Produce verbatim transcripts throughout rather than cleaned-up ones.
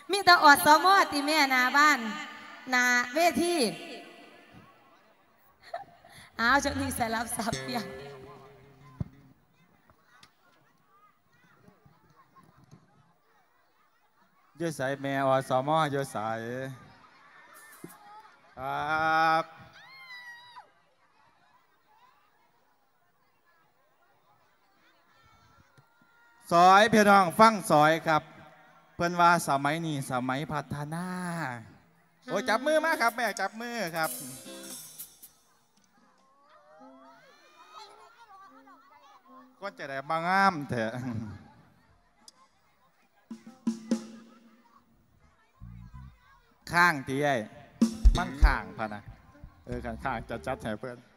มีแต่อดสมอติแม่นาบ้านนาเวทีอ้าวช่วงนี้สลับสับเปลี่ยนเยอะใส่แมวสมอเยอะใส่ครับซอยพี่น้องฟังซอยครับเพื่อนว่าสมัยนี้สมัยพัฒนาโอ้จับมือมาครับแม่จับมือครับก็จะได้บางงามเถอะข้างที่ไอ้มันข้างพะนะเออข้างข้างจะจัดแถวเพื่อน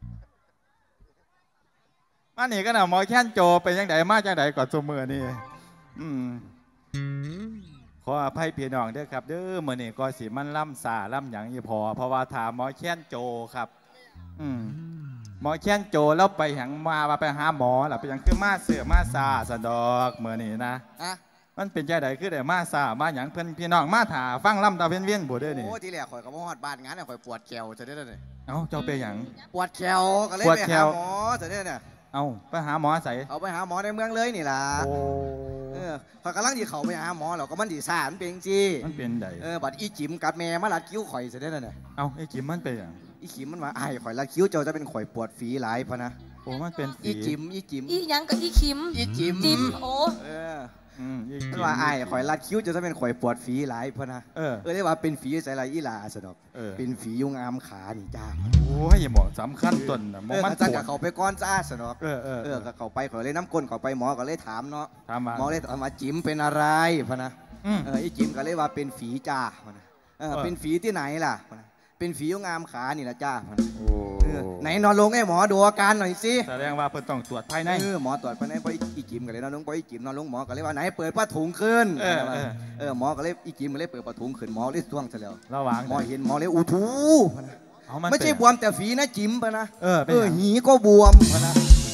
มาหนีก็หน่ะหมอแค้นโจเป็นยังไงมาจังไดก่อนสมือนี่อืมขออภัยพี่น้องด้วยครับเด้อมื่อนี่ก็สิมันล่ำสาล่ำหยังยี่พอเพราะว่าถามหมอแค้นโจครับอืมหมอแค้นโจแล้วไปหังมาว่าไปหาหมอหรือไปยังคือมาเสือมาซาสะดอกเมื่อนี่นะมันเป็นใจใดคือแต่มาซามาหยังเพื่อนพี่น้องมาถาฟังล่ำตาเพี้ยนเวียนบ่ได้นี่โอ้ที่แรกข่อยกับพ่อฮอดบ้านงานเนี่ยข่อยปวดแขวจะได้เลยเอ้าเจ้าไปหยังปวดแขวก็เลยไปหาหมอจะได้เนี่ยเอาไปหาหมอใส่เอาไปหาหมอในเมืองเลยนี่ล่ะโอ้เออข่อยกำลังที่เขาไปหาหมอเราก็มันดีสารเป็นจีมันเป็นใดเออบัดอีจิ๋มกัดแม่มาลัดคิ้วข่อยจะได้เลยเนี่ยเอาไอ้จิ๋มมันเป็นอย่างอีจิ๋มมันมาไอ้ข่อยลัดคิ้วเจ้าจะเป็นข่อยปวดฝีหลายพะนะโอ้มันเป็นอีจิ๋มอีจิ๋มอีหยังกับอีคิมอีจิ๋มจิ๋มโอ้เออมันว่าไอ้ข่อยลัดคิ้วจะจะเป็นข่อยปวดฝีหลายพะนะเออเออเรียกว่าเป็นฝีใส่ไรอีหลาสะดอกเป็นฝียุงอามขานี่จ้าโอ้ยหมอสำคัญต้นนะหมอมันปวดเขาไปก้อนจ้าสะดอกเออเออเออเขาไปเขาเลยน้ำก้นเขาไปหมอก็เลยถามเนาะหมอเลยถามว่าจิ๋มเป็นอะไรพะนะเอออีจิ๋มก็เลยว่าเป็นฝีจ้าพะนะเออเป็นฝีที่ไหนล่ะเป็นฝียุงอามขานี่ละจ้าโอ้ไหนนอนลงให้หมอดูอาการหน่อยสิแสดงว่าเพิ่นต้องตรวจภายในเออหมอตรวจภายในพออีจิ๋มก็เลยนอนลงพออีจิ๋มนอนลงหมอก็เลยว่าไหนเปิดผ้าถุงขึ้นเออเออหมอก็เลยอีจิ๋มก็เลยเปิดผ้าถุงขึ้นหมอเลยท่วงซะแล้วระหว่างหมอเห็นหมอเลยอู้ทูไม่ใช่บวมแต่ฝีนะจิ๋มปะนะเออเออหีก็บวมปะนะ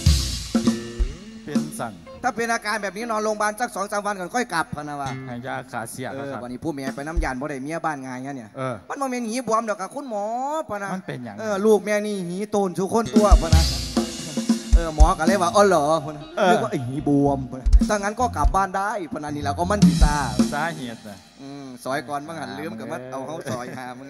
เป็นสั่นถ้าเป็นอาการแบบนี้นอนโรงพยาบาลสักสองสามวันก่อนค่อยกลับพะนะวะให้ยาขาเสียครับวันนี้ผู้เมียไปน้ำยานบ่ได้เมียบ้านงานเนี่ยมันมันเป็นหีบวมดอกกับคุณหมอพะนะมันเป็นอย่างเออลูกแม่นี่หีโตนชูคนตัวพะนะเออหมอก็เลยว่าอ๋อเหรอพะนะเรียกว่าหีบวมพะนะถ้างั้นก็กลับบ้านได้พะนะนี่เราก็มั่นดีตาสาเหตุนะอืมซอยก่อนบ้างหันลืมกับมัดเอาเขาซอยหามึง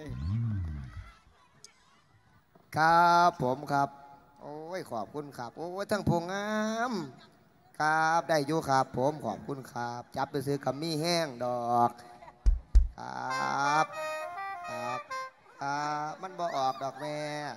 ครับผมครับโอ้ยขอบคุณครับโอ้ยทั้งพงงามครับได้อยู่ครับผมขอบคุณครับจับไปซื้อกัมมี่แห้งดอกครับครับครับมันบ่ออกดอกแม่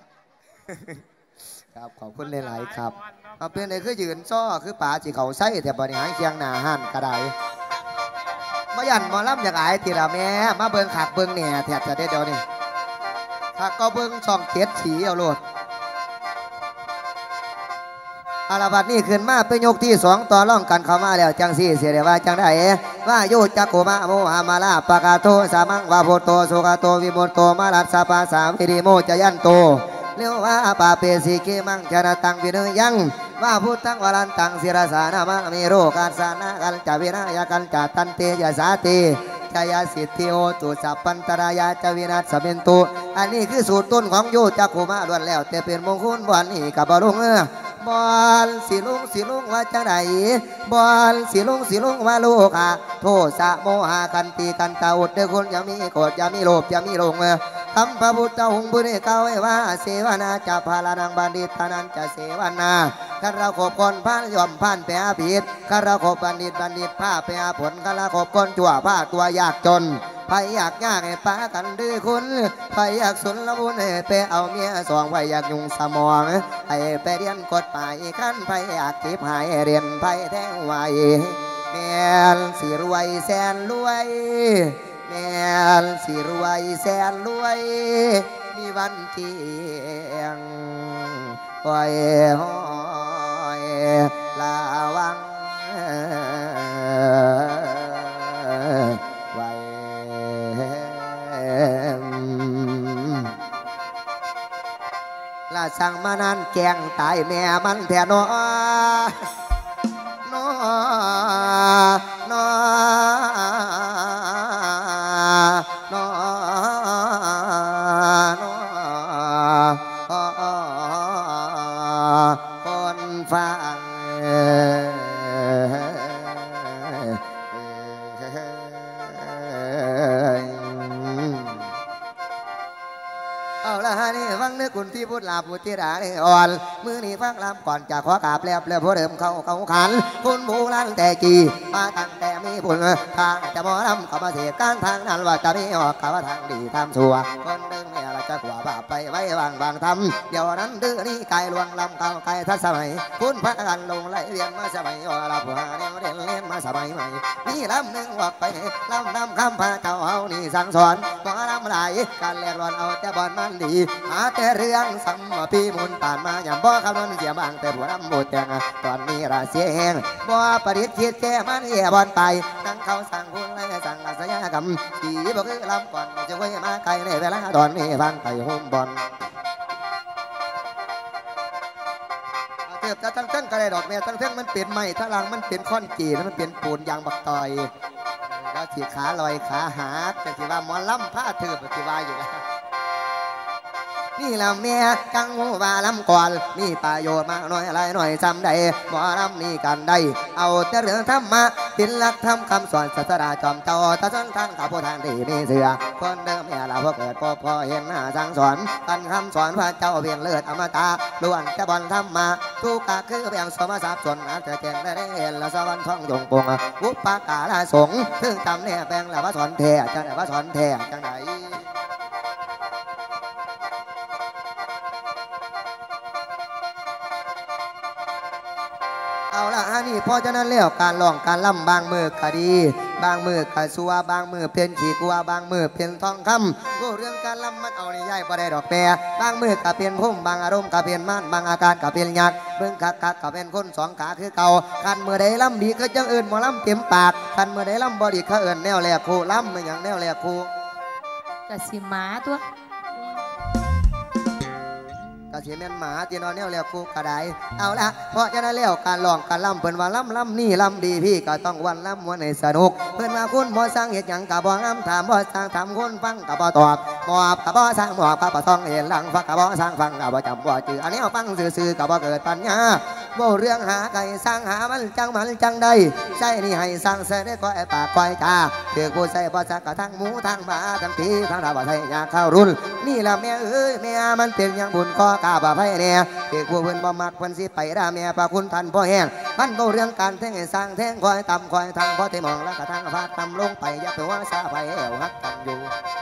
ครับขอบคุณหลายๆครับเอาเป็นอะไรคือยืนซ้อคือป่าจีเขาใส่แต่บริหารเคียงหนาหันกระไดมายันมาล่ำอยากอายทีละแม่มาเบิ้งขากเบิ้งเนี่ยแถบจะได้เดี๋ยวนี้ถ้าก็เบิ้งช่องเจ็ดสีเอาโลดอาราบัดนี่ขึ้นมาเป็นยกที่สองต่อร่องกันเข้ามาแล้วจังสี่เสียเดว่าจังได้ว่าโยจักโกมาโมหามาลาปะกาโตสามังวาโพโตสุกาโตวิมุตโตมาลัสสะปาสาวิริโมจยันโตเรียวว่าปาเปสิกิมังชนะตังวิเนยังว่าพุทธังวรันตังศิรสานามังมีโรกาสานากันจาวินายกันจาตันเตยสาติจายาสิทธิโอตุสัพพันตรายาจวินัสเมนตุอันนี้คือสูตรต้นของโยจักโกมาล้วนแล้วแต่เป็นมงคลวันนี้กับบาลุงบอลสีลุงสีลุงว่าจังไดบอลสีลุงสีลุงว่าลูกอะโทษสะโมหะกันตีกันตาอุดเดือคนอย่ามีโกรธอย่ามีโลภอย่ามีหลงทำพระพุทธองค์บุญเก่าไว้ว่าเสวนาจะพาลานังบัณฑิตนันจะเสวนาข้าเราขบคนพานยอมพานแปรผิดข้าเราขบบัณฑิตบัณฑิตผ้าแปรผลข้าเราขบคนชั่วผ้าตัวยากจนไผอยากยากให้ป้ากันดื้อคุณไผอยากสุนละบุญให้ไปเอาเมียสองไผอยากยุ่งสมองให้ไปเรียนกฎหมายขั้นไผอยากเก็บหายเรียนไผแท้งไว้แม่นสิรวยแสนรวยแม่นสิรวยแสนรวยมีวันเที่ยงปล่อยห้อยลาวังไว้ลาสั่งมานานแกงตายแม่มันแท้นอนอนอนเอาละฮะนี่ฟังนึกคุณที่พูดลาพูดที่ด่านี่อ่อนมือนี่ฟังลำก่อนจะขอกราบแล้วแล้วพอเดิมเขาเขาขันคุณบูรันแต่จีมาตั้งแต่มีบุญทางจะมอลำเขามาเสียการทางนั้นว่าจะมีออกเขาว่าทางดีทำชั่วคนเดิมเนี่ยเราจะกว่าบาปไปไว้วางวางทำเดี๋ยวนั้นดื้อนี่ไกลลวงลำเก่าไกลทัศสมัยคุณพระกันลงไหลเรียนมาสมัยว่าเราผัวเดียวเรียนเล่นมาสมัยใหม่นี่ลำหนึ่งว่าไปลำนำคำพาเจ้าเอานี่สั่งสอนหมอลำไหลการแลกรอนเอาแต่บอลมันดีหาแต่เรื่องสัมมาปีมุนตานมาอย่าบ่คำนั้นเสียบางแต่ผัวน้ำบูดแตงตอนนี้ราเสียแห้งบ่ประดิษฐ์คิดแก่มันเหี้ยบอลไปนั่งเขาสั่งคุณไรสั่งลักษณะกรรมสีบ่คือลำก่อนจะไว้มาไกลในเวลาตอนนี้ฟังไปหุ่มบอลเทียบจะทั้งเส้นกระไรดอกแม่ทั้งเส้นมันเปลี่ยนใหม่ทั้งหลังมันเปลี่ยนค้อนจีแล้วมันเปลี่ยนปูนยางบักตอยแล้วสีขาลอยขาหาแต่ที่ว่าหมอลำผ้าถือปฏิวัติอยู่แล้วนี่ลำเมียกังหูว่าลำก่อนมีประโยชน์มากหน่อยอะไรหน่อยจำได้หมอลำนี่กันได้เอาแต่เรื่องธรรมะเป็นหลักธรรมคำสอนศาสดาจอมเจ้าตาสันทางข้าพุทธานดีมีเสือคนเดิมเนี่ยเราพอเกิดพอพอเห็นหน้าสั่งสอนกันคำสอนพระเจ้าเพียงเลิศอมตะล้วนจะบอลธรรมะทุกกะคือเพียงสมศัพท์ส่วนอาจจะแจ้งได้เห็นละสวรรค์ท่องยงปงวุปปากาลาสงถึงจำเนี่ยแปลงละว่าสอนแท้จังไหนว่าสอนแท้จังไหนเอาละอันนี้เพราะฉะนั้นแล้วการร้องการล่ำบางมือก็ดีบางมือก็สัวบางมือเป็นขี้กลัวบางมือเป็นทองคำก็เรื่องการล่ำมันเอาในย่ายบ่ได้ดอกแปรบางมือก็เป็นพุ่มบางอารมณ์ก็เป็นม่านบางอาการก็เป็นยักษ์เบิ่งคักคักก็เป็นคนสองขาคือเก่าคันมือใดล่ำดีก็จังเอิญหมอล่ำเต็มปากคันมือใดล่ำบ่ดีเขาเอิญแนวแหลกคู่ล่ำมันอย่างแนวแหลกคู่กะสิหมาตัวก็เสียแม่นหมาที่นอนเนี่ยเรียกกูกระไดเอาละเพราะฉะนั้นแล้วการร้องการล่ำเพิ่นว่าล่ำล่ำนี่ล่ำดีพี่ก็ต้องวันล่ำวันให้สนุกเพิ่นว่าคุณบ่สร้างเหตุหยังกับบ่งามถามบ่สร้างถามคุณฟังกับบ่ตอบหมอบกับบ่สร้างหมอบกับบ่ต้องเห็นหลังฟังกับบ่สร้างฟังกับบ่จำบ่จืออันนี้เอาฟังซื่อๆกับบ่เกิดปัญญาบ่เรื่องหาไก่สร้างหามันจังมันจังได้ใช่นี่ให้สร้างเสด็จก็ไอ้ปากคอยจ้าถือกูใส่บ่สักกะทั้งหมูทั้งหมาทั้งผีทั้งดาวบ่ใส่ยาเข้ารุ่นนี่ล่ะแม่เอ้ยแม่มันเป็นยังบุญข้อกาบ่ไผเนี่ยเด็กผู้เพิ่นบ่มักเพิ่นสิไปด่าแม่พระคุณท่านพ่อแห้งมันบ่เรื่องการแท่งให้สร้างแท่งคอยต่ำคอยทางพอที่มองแล้วก็ทางฟาดต่ำลงไปอย่าไปว่าซาไปแอวฮักกันอยู่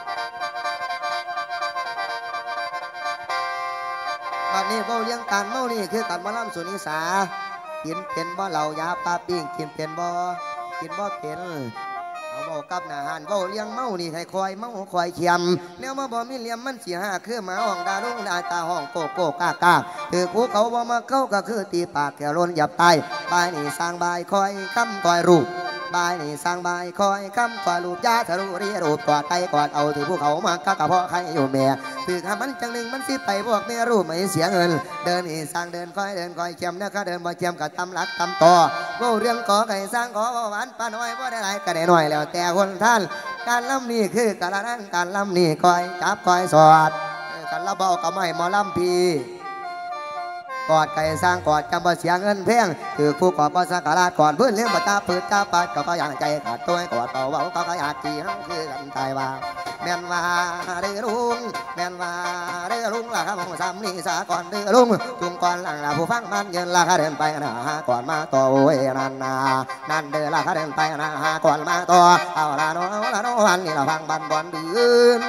บัดนี้บ่เรื่องการเมานี่คือการมาล่ำสุนิสากินเป็นบ่เหล่ายาปลาปิ้งกินเป็นบ่กินบ่เป็นเอาเมากับหน้าหานเว้าเลี้ยงเมานี่ให้คอยเมาคอยเขียมแนวมาบ่มีเหลี่ยมมันสิหาคือหมาห้องดาลุงดาตาห้องโกโก้กากาถือกูเขาบ่มาเข้าก็คือตีปากแก่ล้นหยับตายบายนี่สร้างบายคอยคำคอยรูปบายนี่สร้างบายคอยคำคอยรูปยาทะลุรีรูปกอดไก่กอดเอาถือภูเขามากะกะเพาะใครอยู่แม่ถือทำมันจังหนึ่งมันสิไปพวกแม่รูปไม่เสียเงินเดินนี่สร้างเดินคอยเดินคอยเขียมนะคะเดินบ่เขียมกับตำลักตำต่อโว้เรื่องขอไก่สร้างขอหวานป้าน้อยบ่ได้หลายก็ได้น้อยแล้วแต่คนท่านการล่ำนี่คือการนั่งการล่ำนี่คอยจับคอยสอดการละเบาก็ไม่หมอล่ำพีกอดไก่สร้างกอดจำบ่เสียเงินเพียงถือผู้กอดบ่สักการะก่อนพื้นเลี้ยงบ่ตาปืดตาปัดก็ก็อยากใจขาดตัวกอดเบาเบาก็ก็อยากจีห้องคือกันตายว่าแม่นว่าเรือลุงแม่นว่าเรือลุงล่ะครับผมซ้ำนี่สาก่อนเรือลุงจุงก่อนหลังล่ะผู้ฟังมันเยินล่ะข้าเดินไปนะก่อนมาต่อโอ้ยนั่นนานั่นเดินล่ะข้าเดินไปนะก่อนมาต่อเอาละโนเอาละโนวันนี้เราฟังบันบอลดื้น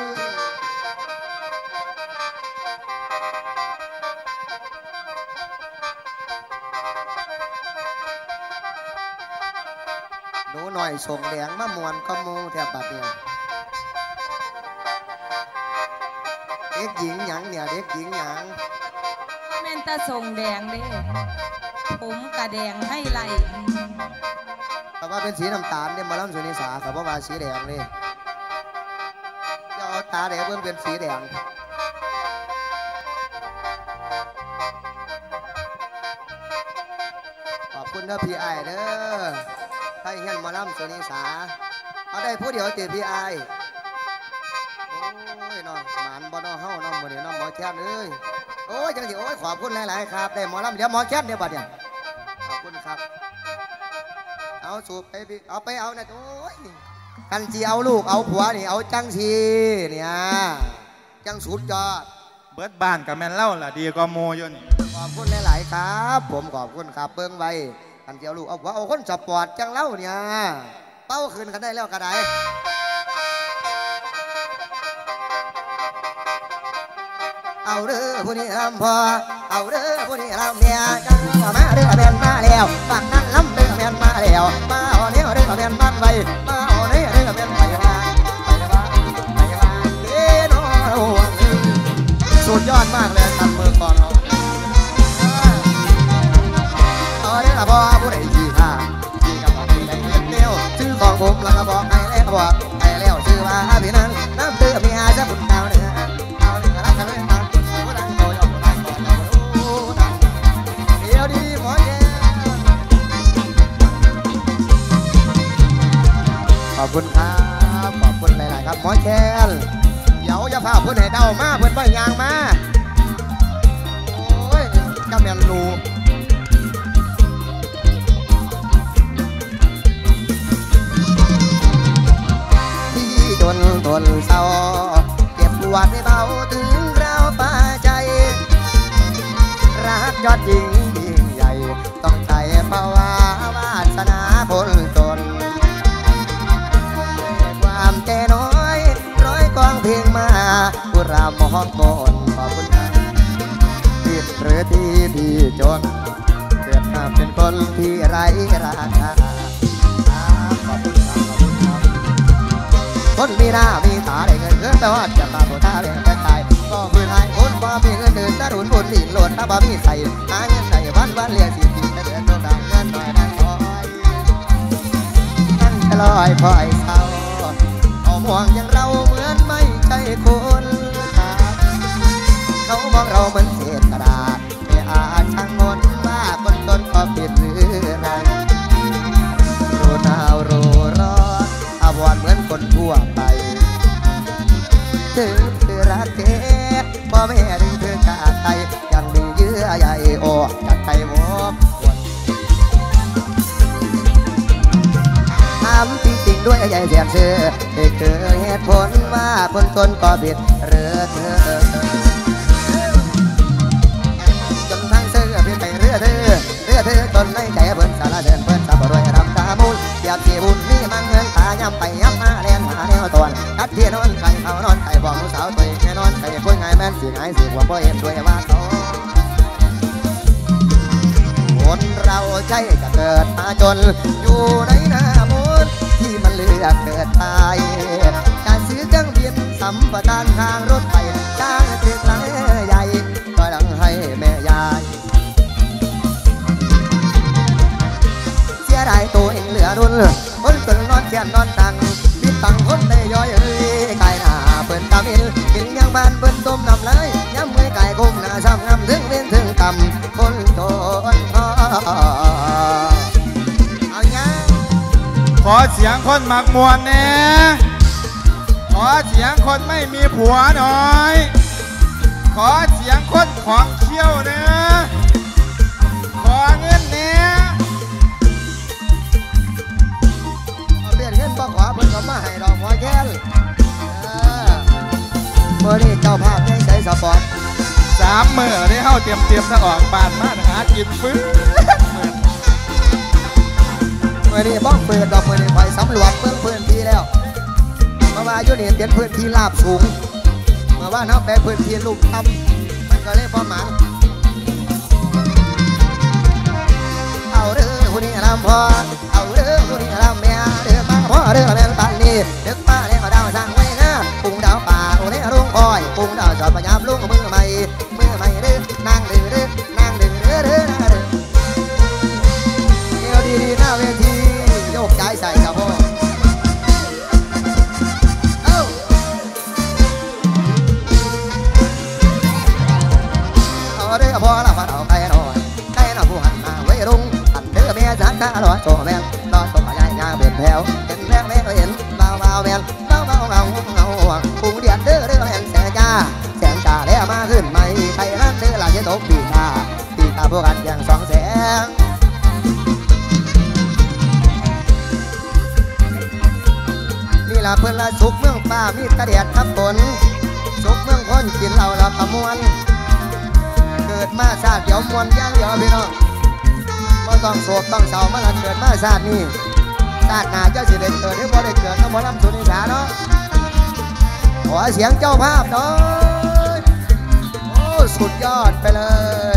หนูหน่อยส่งแดงมะมวนก็มูแทบบัดเนี่ยเด็กหญิงหยังเนี่ยเด็กหญิงหยังแม่นตาส่งแดงเด้ผมกะแดงให้ไหลแต่ว่าเป็นสีน้ำตาลเนี่ยมาล่ำสุนิสาครับเพราะว่าสีแดงนี่จะเอาตาแดงเพิ่มเป็นสีแดงขอบคุณนะพี่ไอเด้อให้เฮียนมาล่ำสุนิสาเอาได้ผู้เดียวตีพี่ไอโอ้ยน้องหมานบ่น้องเฮาน้องบ่เดี๋ยวน้องหมอแค้นเลยโอ้ยจังสิโอ้ยขอบคุณหลายๆครับได้หมอลำเดี๋ยวหมอแค้นเดี๋ยวบัดเนี่ยขอบคุณครับเอาเอาสูบไปพี่เอาไปเอานะโอ้ยกันจีเอาลูกเอาผัวนี่เอาจังสีเนี่ยจังสุดยอดเบิดบ้านกับแม่นเล่าล่ะดีกว่าโมยนขอบคุณหลายๆครับผมขอบคุณครับเบิ้งไว้กันจีเอาลูกเอาผัวเอาคนสปอร์ตจังเล่าเนี่ยเป้าคืนกันได้แล้วกระไดเอาเด้อผู้นี้ลำพอเอาเด้อผู้นี้ลำเมียจังมาเด้อแม่นมาแล้วฝั่งนั้นลำเด้อแม่นมาแล้วมาเอาเนี้ยเด้อแม่นบ้านไว้มาเอาเนี้ยเด้อแม่นไปมาไปมาไปมาเด้อน้องสุดยอดมากเลยตัดมือก่อนเราเอาเด้อพอผู้ใดที่ข้าที่กำลังได้เงินเดียวซื้อของผมแล้วก็บอกให้แล้วบอกให้แล้วซื้อมาพี่นั้นน้ำเด้อเมียจะบุญดาวเนื้อเอาเนื้อรักกันเลยมาขอบคุณครับขอบคุณหลายๆครับหมอแคนเดี๋ยวจะพาเพื่อนให้เดามาเพื่อนไปยางมาโอ้ยเจ้าแมนรูที่จนทนเศร้าเก็บปวดให้เบาถึงเราป่าใจรักยอดยิ่งยิ่งใหญ่ต้องใจภาวาวาสนาผลตนความใจน้อยร้อยกองเพลงมาผู้รามมองมนขอบคุณนะผิดหรือที่ที่จนเกิดมาเป็นคนที่ไร้ราคาขอบคุณครับขอบคุณครับคนมีหน้ามีตาได้เงินเงินแต่ว่าจะมาผู้ท่าเลี้ยงแต่ตายก็พื้นให้คนบ่มีเงินเดินตะรุนบุญดินหล่นถ้าบ่มีใส่หาเงินใส่วันวันเลี้ยงสิบแต่เดือนต้องดังเงินหน่อยนั่งคอยนั่งลอยคอยเศร้าเอามองอย่างเราเหมือนไม่ใช่คนเขามองเราเหมือนเศษกระดาษไม่อาจช่างมนว่าคนตนก็ผิดหรือไรรู้หนาวรู้ร้อนอาวรเหมือนคนทั่วไปถึงเธอรักเธอพ่อแม่ถึงเธอขาดใจยังมีเยื่อใยออกจากใจวอกถามจริงๆด้วยใจเสียเชื่อเด็กเธอเหตุผลว่าคนตนก็ผิดหรือเธอจนทั้งเสื้อเพียงไปเรือเธอเรือเธอจนในใจเพิ่นสารเดินเพิ่นสับรวยรำตามูลเปียกที่บุญมีมังเงินตาย้ำไปย้ำมาเล่นหาแนวตวนกัดที่นอนไก่เขานอนไก่บอกสาวตัวแน่นอนไก่คุยง่ายแม่นสิงายสิว่าพ่อเอ็นด้วยว่าเขาคนเราใจจะเกิดมาจนอยู่ในหน้ามูลที่มันเลือกเกิดตายการซื้อเครื่องบินสัมปทานทางรถไฟจ้างตึกหลังใหญ่ก็ดังให้แม่ยายเสียดายตัวเองเหลือรุ่นคนจนนอนแค้นนอนตังบิดตังคนได้ย่อยเอ้ยไก่หน้าเปิ่นตามินกินยังบ้านเปิ่นต้มน้ำไหลย้ำมือไก่กุ้มหน้าซ้ำงำถึงเวียนถึงต่ำคนโตนเอาเงี้ยขอเสียงคนมักมวนแน่ขอเสียงคนไม่มีผัวหน่อยขอเสียงคนของเชี่ยวเนื้อขอเงินเนี้ยเปลี่ยนเงินบอกขอเพิ่นก็มาให้ดอกหัวแก้วเมื่อนี้เจ้าภาพยังใส่สปอร์ตสามมือได้เข้าเตรียมเตรียมจะออกบ้านมาหากินฟื้นเมื่อนี้บ้องเปิดดอกเมื่อนี้ไปสำรวจเบื้องพื้นที่แล้วเมื่อวานยุนี่เป็นพื้นที่ราบสูงเมื่อวานเขาไปพื้นที่ลุ่มต่ำมันก็เลยประมาณเอาเรื่องผู้นี้ลำพอเอาเรื่องผู้นี้ลำเมียเรื่องมาพ่อเรื่องแม่ปานนี้เรื่องป้าเรื่องดาวสั่งไว้นะปุงดาวป่าโอเล่รุ่งคอยปุงดาวจอดพยายามลุงมือใหม่มือใหม่เรื่องนางดื้อเรื่องนางดื้อเรื่องเรื่องเรื่องเกี่ยวดีๆหน้าเวทีโยกย้ายใส่กับพ่อเอาเรื่องพ่อละมาเอาใครหน่อยใครหน่อยผู้หันมาไว้รุ่งหันเด้อแม่จันทร์รอโจแม่รอโจใหญ่ยาเบียดแถวเห็นแม่แม่เห็นเบาเบาแม่เบาเบาเงาเงาปุงเดียดเด้อเด้อแม่แสงจ้าแสงจ้าแล้วมาขึ้นใหม่ใครนั่นเด้อหลานเจ้าตกปีตาปีตาพวกกันอย่างสองแสงละเพื่อนละสุขเมืองป่ามีตะเดียดทับฝนสุขเมืองคนกินเหล้าละประมวลเกิดมาชาติเดี๋ยวมวนย่างเดี๋ยวพี่น้องก็ต้องโศกต้องเศร้ามาละเกิดมาชาตินี้ชาติหน้าเจ้าสิได้เกิดหรือบ่ได้เกิดก็บ่ลำสุนิสาเนาะขอเสียงเจ้าภาพหน่อยโอ้สุดยอดไปเลย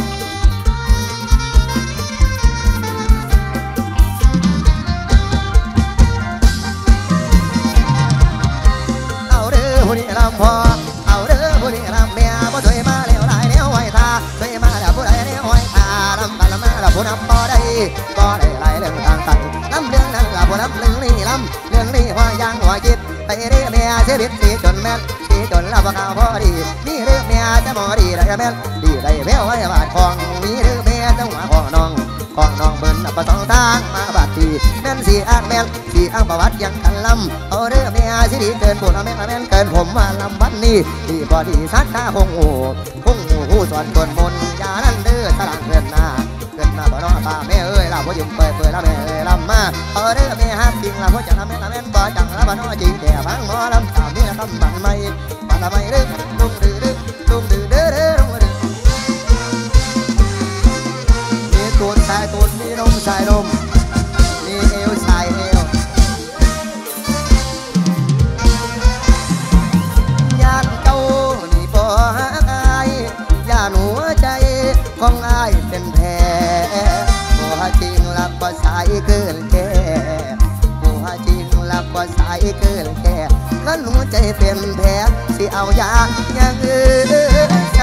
เอาเด้อผู้นี้ลำพอเอาเด้อผู้นี้ลำเมียบ่ถอยมาแล้วหลายแล้วห้อยตาถอยมาแล้วผู้ใดแล้วห้อยตาลำกันละมาแล้วผู้นำบ่ได้บ่ได้หลายเรื่องทางตันลำเรื่องนั้นละผู้นำเรื่องนี้ลำเรื่องนี้หัวยางหัวจิตไปเรียเมียเสียบิดสีจนแม่นสีจนละบ่ข่าวพอดีมีเรื่องเมียจะหมอดีได้แม่นดีได้แววไว้บาดคองมีเรื่องเมียจังหวะของน้องของน้องเบิ้นประสองทางมาบาดทีแม่นสีอ้างแม่นสีอ้างประวัติยังกันลำเอาเรื่องเมียสิดีเกินบุญเอาแม่นแม่นเกินผมว่าลำวันนี้ดีพอดีสัตตาคงโอ้คงโอ้สอนคนมนยานั่นเด้อสลังเกินหน้าเกินหน้าบ่น้องป้าแม่เอ้ยเราบ่ยุ่งเปิดเปิดละแม่เอ้ยลำมาเอาเรื่องเมียฮักจริงละพ่อจังละแม่ละแม่นบ่จังละบ่น้องจริงแต่ฟังหมอลำตามนี่ละคำบังไม่บังละไม่เด้อดุงดื้อดื้อดุงดื้อเด้อเด้อดุงดื้อมีตูดชายตูดมีนมชายนมมีเอวชายเอวยานเจ้านี่บ่ฮักอายย่านหัวใจของอายเป็นแผลบ่จริงลักบ่สายเกินแก่บ่จริงลักบ่สายเกินแก่ขันหัวใจเป็นแผลสิเอายาอย่างอื่นใจ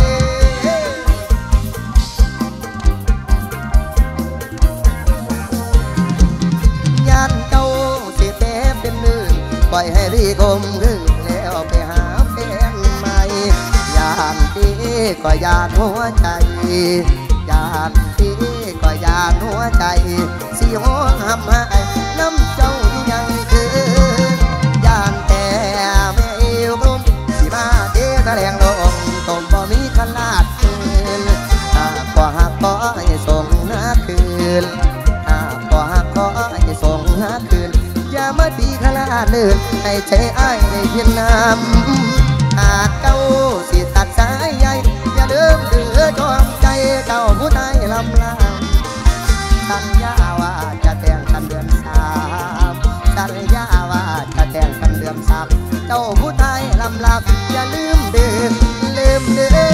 ย่านเจ้าสิเต็มเป็นลื่นปล่อยให้รีกลมขึ้นแล้วไปหาแฟนใหม่ยานดีก็ยานหัวใจยานดีก็ยานหัวใจสิห้องหำหายน้ำเจ้ายังคืนยานแต่แม่เอวกลุ่มสิมาเทแถลงลงตมบ่มีขนาดคืนหากก็หักก็ให้ส่งหน้าคืนหากก็หักก็ให้ส่งหน้าคืนอย่ามาตีขลาดเลื่นให้ใจอ้ายในเพียงน้ำหากเจ้าสิตัดสายใยอย่าลืมเดือจอมใจเจ้าผู้ใดลำลำสัญญาว่าจะแต่งกันเดือนสามสัญญาว่าจะแต่งกันเดือนสามเจ้าผู้ใดลำลำอย่าลืมเดือลืมเดือ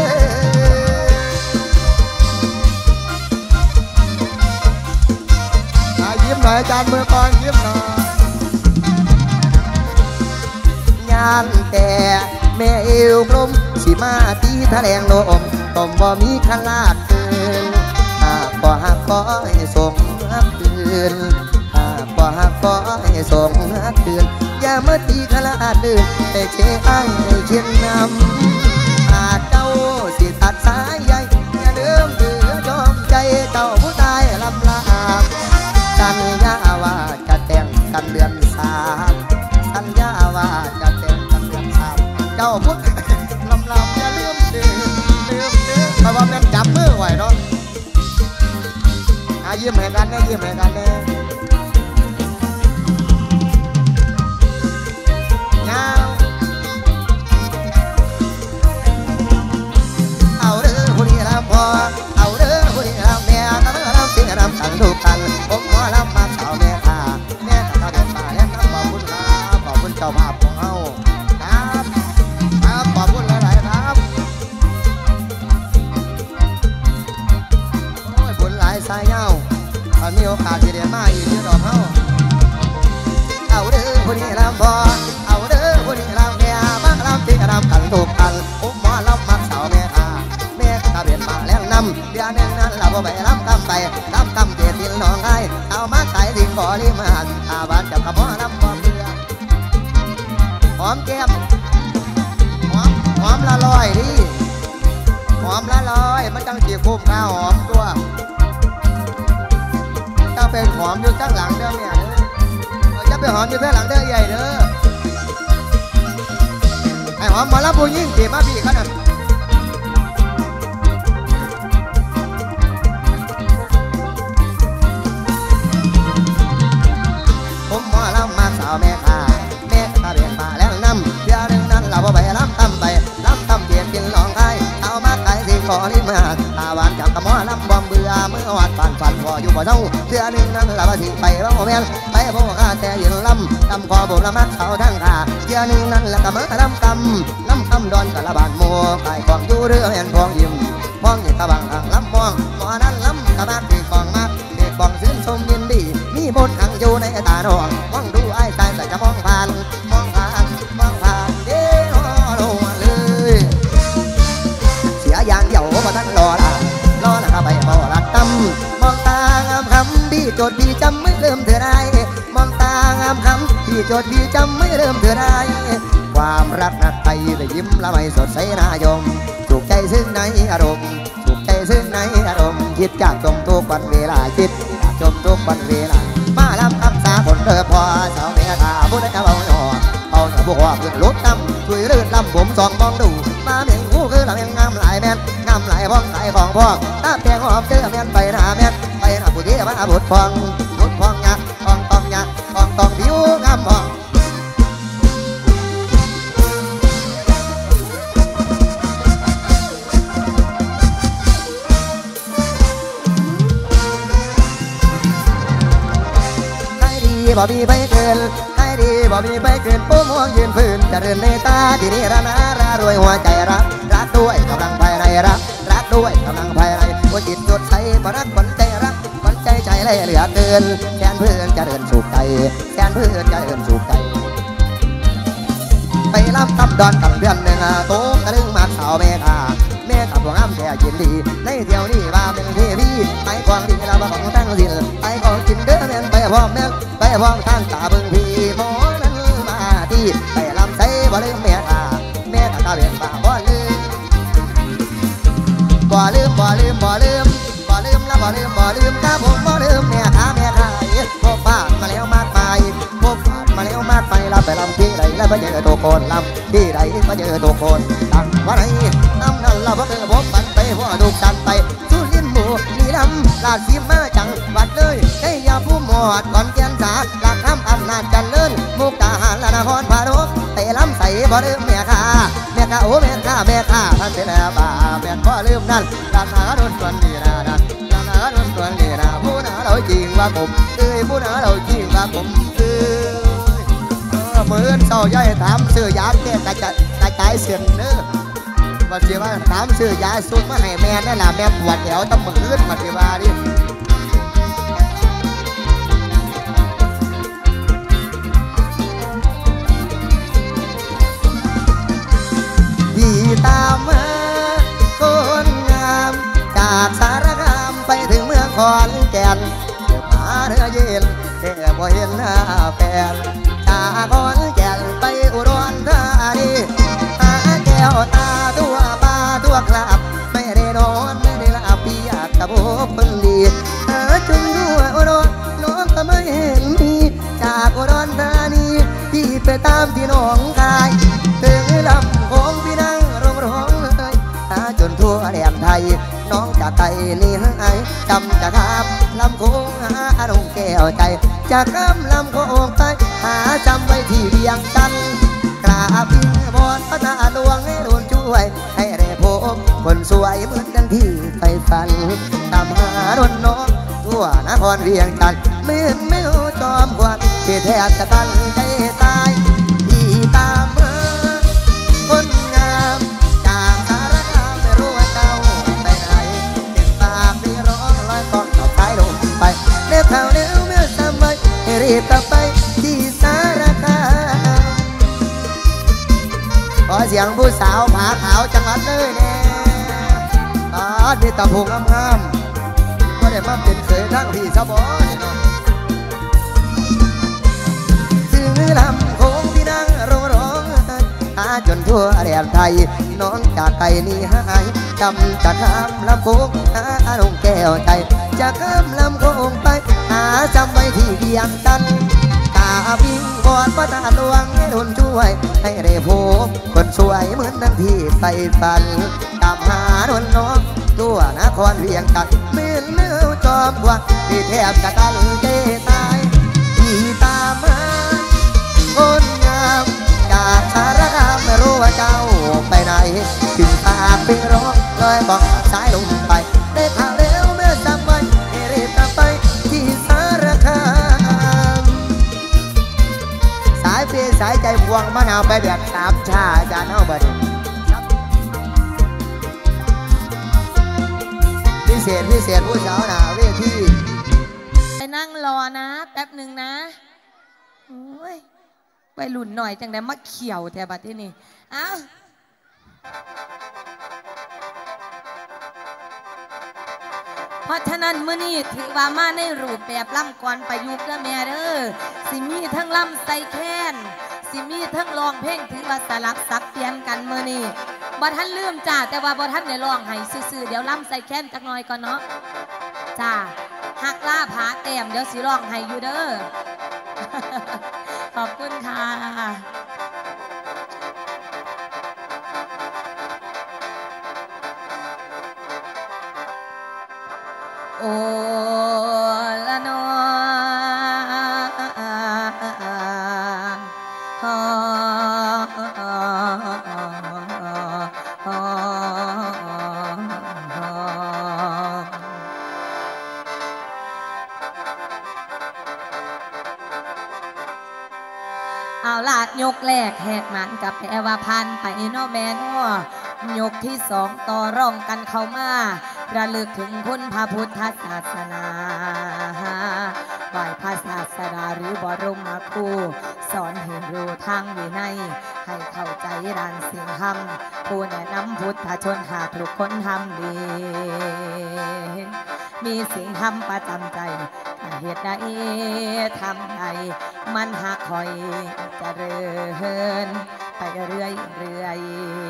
ยิ้มหน่อยอาจารย์มือก่อนยิ้มหน่อยยานแต่แม่เอวกลมสิมาตีแถลงลมต้มบ่มีขลาดเกินหากบ่หักก็ให้ส่งหักคืนหากบ่หักก็ให้ส่งหักคืนอย่ามาตีขลาดเดินให้เชยอ้ายให้เชียนนำหากเจ้าสิตัดสายใยอย่าลืมเดือจอมใจเจ้าผู้ตายลำลาสัญญาว่าจะแต่งกันเดือนสามสัญญาว่าจะแต่งกันเดือนสามเจ้าพุทธลำลำอย่าลืมดื่มลืมดื่มเพราะว่าเป็นจับมือไหวเนาะอายิ้มให้กันนะยิ้มให้กันนะเงาเอาเด้อผู้นี้ลำพอเอาเด้อผู้นี้ลำแม่ก็มาลำสิ่งลำตั้งทุกกันผมขอลำมาสาวแม่ค่ะแม่ข้าเดินมาแล้วขอบคุณครับขอบคุณเจ้าภาพของเราครับครับขอบคุณหลายๆครับโอ้ยบุญหลายสายเงาถ้ามีโอกาสจะเดินมาอีกที่ดอกเขาเอาเด้อผู้นี้ลำพอเอาเด้อผู้นี้ลำแม่มาลำสิ่งลำตั้งทุกกันผมขอลำมาสาวแม่ค่ะแม่ข้าเดินมาแล้วนำเดือนนึงนั้นเราบ่ไปลำกำไปลำกำเดียดดินน้องไอ้เอามาขายสิ่งบ่อลิมาอาบานจับขมอลำบ่เบื่อหอมแก้มหอมหอมละลอยดิหอมละลอยมันจังสีคุ้มค่าหอมตัวจะเป็นหอมอยู่ข้างหลังเด้อเนี่ยจะไปหอมอยู่ข้างหลังเด้อใหญ่เด้อไอหอมมาละผู้ยิ่งเก็บมาพี่เขาหน่อยผมหมอลำมาสาวแม่ค่ะอยู่บ่เศร้าเดือนหนึ่งนั้นละว่าสิไปบ้างโอแมนไปพ่อข้าแต่ยืนลำลำคอผมละมัดเสาทั้งขาเดือนหนึ่งนั้นละก็มาลำกำลำคำดอนกะละบานโมไก่กองอยู่เรือแม่นพองยิ้มมองอยู่ตะบังทางลำมองหมอนั้นลำกะมากเด็กบองมากเด็กบองซึ้งชมยินดีมีบนขังอยู่ในตาดองมองดูไอ้ใจแต่จะมองผ่านมองผ่านมองผ่านเด้อโลเลยเสียอย่างเดียวบ่ทันรอละรอละก็ไปบ่รักตำมองตางามคำพี่โจทย์พี่จำไม่ลืมเธอได้มองตางามคำพี่โจทย์พี่จำไม่ลืมเธอได้ความรักนักไทยได้ยิ้มละไม่สดใสนายมสุขใจซึ่งในอารมณ์สุขใจซึ่งในอารมณ์คิดจากจมทุกวันเวลาคิดจากจมทุกวันเวลามาลำคำสาคนเธอพอสาวเมียตาผู้ได้กระเบาหน่อเอาหน่อบุกว่าเพื่อนรถน้ำช่วยลื่นลำผมสองมองดูมาเมียงหูคือลำเมียงงามหลายแม่นงามหลายพ้องหลายของพ่อตาแพงหอมเจอแม่นไปหน้าแม่นไปหน้าผู้ที่มาบุดฟองบุดฟองยักฟองตองยักฟองตองผิวงามมองบ่มีไปเกินให้ดีบ่มีไปเกินปุ๊บมองยืนพื้นจะเดินในตาที่นี่ระนารารวยหัวใจรักรักด้วยกำลังภายในรักรักด้วยกำลังภายในหัวจิตสดใสบ่รักคนใจรักคนใจใจเลยเหลือเกินแทนเพื่อนจะเดินสู่ใจแทนเพื่อนจะเดินสู่ใจไปรับตำดอนกับเพื่อนหนึ่งโต๊ะกระลึงมาสาวแม่ข้าแม่ขับหัวงามแก่ยินดีในเที่ยวนี้ว่าเป็นเทพีไปกวางดีเราบ่ของตั้งสิลไปของกินเด้อแม่นไปพร้อมแม่ไปพร้อมท่านตาเบิ่งพี่หมอนั้นมาที่ไปลำไส้บ่ลืมแม่ข้าแม่ข้าตาเบียนบ่บ่ลืมบ่ลืมบ่ลืมบ่ลืมบ่ลืมแล้วบ่ลืมบ่ลืมตาผมบ่ลืมแม่ข้าแม่ข้าพบผ่านมาแล้วมากมายพบผ่านมาแล้วมากไปลำไปลำที่ใดแล้วไปเจอตัวคนลำที่ใดไปเจอตัวคนตั้งวันไหนน้ำนั่นเราบ่เคยพบกันไปพ่อดูกันไปสุรินทร์หมู่นีดำลาดสีมาจังหวัดเลยได้ยาผู้หมอดก่อนแกนสาหลักน้ำอำนาจจันเลินมุกดาหารและนครพนมเตะลำใสบ่ลืมแม่ข้าแม่ข้าโอ้แม่ข้าแม่ข้าท่านเป็นแม่ป่าแม่บ่ลืมนั่นด้านหน้าโดนส่วนดีนะด้านหน้าโดนส่วนดีนะผู้หน้าเราจริงว่าผมเอ้ยผู้หน้าเราจริงว่าผมเอ้ยเหมือนเศร้าย่อยถามซื้อยาแก้กระจายกระจายเสียงเนื้อมาเสียว่าถามซื้อยาสูตรมาให้แม่นั่นแหละแม่ปวดแถวต้องมือขึ้นมาเสียว่าดิพี่ตามมาคนงามจากสารคามไปถึงเมืองขอนแก่นเก็บหาเนื้อเย็นแต่บ่เห็นหน้าแฟนจากขอนแก่นไปอุดรธานีหาแก้วตาตัวปลาตัวกลับไม่ได้นอนไม่ได้หลับพี่อยากจะพบคนดีหาจนทั่วอุดรน้องก็ไม่เห็นมีจากอุดรธานีพี่ไปตามที่น้องคายถึงลำโขงพี่นั่งร้องร้องเลยหาจนทั่วแดนไทยน้องจากไกลนี่หายจำจะขับลำโขงหาอารมณ์แก้วใจจากกำลำโขงไปหาจำไว้ที่เวียงจันทร์กราบพิงบอนพระตาหลวงให้โดนช่วยให้ได้พบคนสวยเหมือนกันที่ไฟฝันตามหาดนน้องทั่วนครเวียงจันทร์เหมือนไม่รู้จอมกวนที่แทบจะตั้งใจตายที่ตามมาคนงามจากสารคามไม่รู้ว่าเจ้าไปไหนเก็บปากที่ร้องลอยกองต่อท้ายลงไปเล็บเท่าเดียวเมื่อทำไมให้รีบกลับไปที่สารคามขอเสียงผู้สาวผาขาวจังหวัดเลยแน่ตาดีตาพูงงามๆก็ได้มาเป็นเคยทั้งพี่สะบอยถึงลำโขงที่นั่งร้องร้องหาจนทั่วแดนไทยน้องจากไกลนี่หายจำจะข้ามลำโขงหาลงแก้วใจจะข้ามลำโขงไปหาจำไว้ที่เวียงจันทร์ตาวิ่งบอดพระตาหลวงให้โดนช่วยให้ได้พบคนสวยเหมือนดังที่ใส่ฝันตามหาโดนน้องตัวนครเวียงจันทร์เหมือนเนื้อจอมกว่าที่แทบจะกันเจตายที่ตามมาคนงามจากสารคามไม่รู้ว่าเจ้าไปไหนถึงตาเป็นร้องลอยบอกสายลงไปได้ข่าวแล้วเมื่อจำไว้ให้รีบกลับไปดีสายใจพวงมะนาวไปแบบสามชาอาจารย์เฮาบัดพิเศษพิเศษผู้สาวหนาเวทีไปนั่งรอนะแป๊บหนึ่งนะโอ้ยไปหลุนหน่อยจังได้มาเขียวแถวบัดที่นี่เอ้าเพราะฉะนั้นมื้อนี้ถือว่ามาในรูปแบบล่ำก่อนประยุกต์เด้อแม่เด้อสิมีทั้งล่ำใส่แค้นสิมีทั้งร้องเพลงถือว่าสลับสับเปลี่ยนกันมื้อนี้บ่ทันลืมจ้าแต่ว่าบ่ทันได้ร้องให้ซื่อๆเดี๋ยวล่ำใส่แค้นจักหน่อยก่อนเนาะจ้าหักล่าผาแต้มเดี๋ยวสิร้องให้อยู่เด้อ ขอบคุณค่ะโอละนอฮอเอาล่ะยกแรกแหกมันกับแปลว่าพันไปเนาะแม่เนาะยกที่สองต่อร่องกันเข้ามาระลึกถึงคุณพระพุทธศาสนาไหว้พระศาสดาหรือบรมครูสอนให้รู้ทางวินัยให้เข้าใจด้านสิ่งธรรมผู้แนะนำพุทธชนหากทุกคนทำดีมีสิ่งธรรมประจำใจเหตุใดทำใดมันหาคอยเจริญไปเรื่อยเรื่อย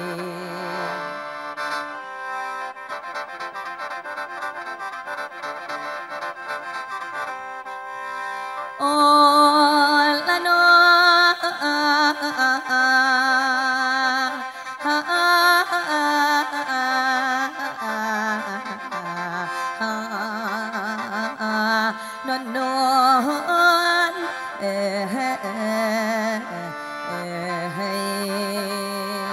โอละนอนนนนเออเออเออ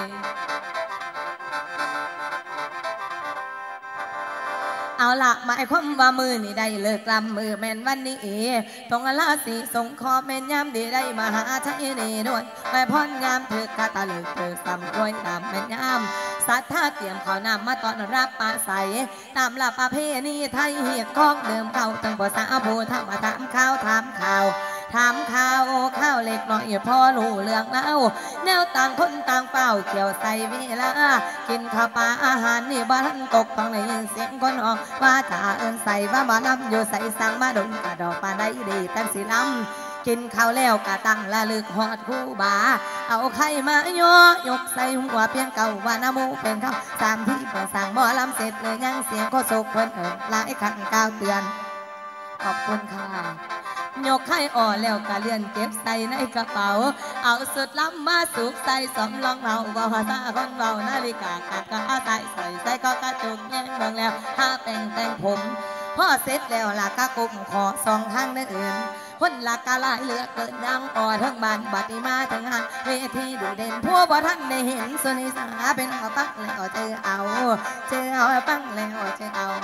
เอาละหมายความว่ามือนี่ได้เลิกลำมือแม่นวันนี้ตรงลาสีส่งขอแม่นยามดีได้มาหาใช้นี่ด้วยแม่พ่องามถือกาตาเลิกเธอซ้ำรวยตามแม่นยามสัตว์ท่าเตรียมข้าวนำมาตอนรับปลาใสตามหลับประเพณีไทยเหียดของเดิมเขาตั้งภาษาผู้ทำมาถามข้าวถามข่าวถามข่าวข้าวเล็กน้อยพอรู้เรื่องเล่าแนวต่างคนต่างเฝ้าเกี่ยวใส่เวลากินข้าวปลาอาหารนี่บ้านตกต้องได้ยินเสียงคนออกว่าจ่าเอินใส่ว่ามาลำอยู่ใส่สั่งมาดนกระดอกปลาได้ดีแต่สิลำกินข้าวแล้วกะตั้งละลึกหอดคู่บาเอาไข่มาโยยกใส่หัวเพียงเก่าว่าน้ำมูเป็นข้าวสามที่เปิดสั่งหม้อลำเสร็จเลยยังเสียงโคศกเพิ่นเอิญหลายครั้งก้าวเตือนขอบคุณค่ะยกไข่อ่อนแล้วกะเลื่อนเก็บใส่ในกระเป๋าเอาสุดล้ำมาสุกใส่สมลองเราว่าภาษาคนเรานาฬิกากะกะเอาใส่ใส่ใส่ก็กระจุกแย่งเบิ่งแล้วห้าแต่งแต่งผมพ่อเสร็จแล้วล่ะกะกุมขอสองทางเดินคนหลักกะลายเหลือเกินดังอ่อทั้งบ้านบัดนี้มาถึงหันเวทีดูเด่นพวกบ่ท่านได้เห็นสุนิสาเป็นเอาปังแล้วเจอเอาเจอเอาปังแล้วเจอเอา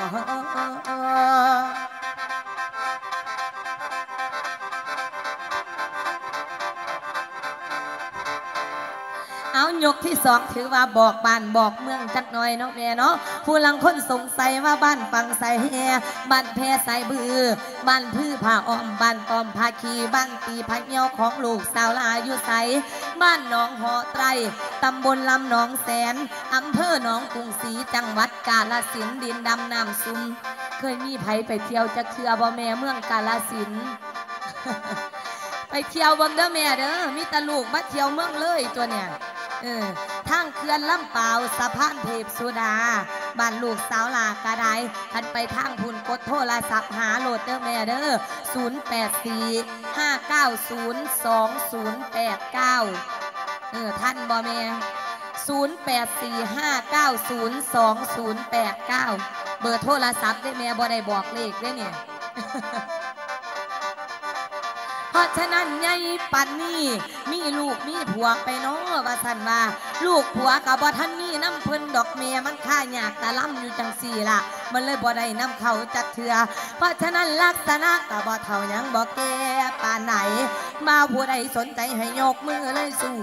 เอายกที่สองถือว่าบอกบ้านบอกเมืองจักหน่อยเนาะแม่เนาะผู้ลังคนสงสัยว่าบ้านปังใส่แห่บ้านแพรใส่บือบ้านพื้ผ้าอ้อมบ้านตอมผ้าขีบ้านตีผ้าเงี้ยวของลูกสาวลาอยู่ใสบ้านหนองหอไตรตำบลลำหนองแสนอำเภอหนองกรุงศรีจังหวัดกาฬสินธุ์ดินดำน้ำซุ่มเคยมีไผไปเที่ยวจักเทื่อบ่แม่เมืองกาฬสินธุ์ ไปเที่ยวบังเด้อแม่เด้อมีตะลูกมาเที่ยวเมืองเลยตัวเนี่ยเออทางเขื่อนลำเปล่าสะพานเทพสุดาบ้านลูกสาวลากระไดทันไปทางพุ่นกดโทรศัพท์หาโหลดเด้อแม่เด้อศูนย์แปดสี่ห้าเก้าศูนย์สองศูนย์แปดเก้าเออท่านบ่แม่ศูนย์แปดสี่ห้าเก้าศูนย์สองศูนย์แปดเก้าเบอร์โทรศัพท์ได้แม่บ่ได้บอกเลขได้เนี่ยเพราะฉะนั้นไงปันนี่มีลูกมีผัวไปเนาะว่าสันว่าลูกผัวกับบ่ท่านมีน้ำเพิ่นดอกเมียมันค่าหยากตะล่ำอยู่จังสี่ล่ะมันเลยบ่ได้น้ำเขาจักเถื่อเพราะฉะนั้นลักษณะกับบ่เท่ายังบ่แก่ปานไหนมาผู้ใดสนใจให้ยกมือเลยสู้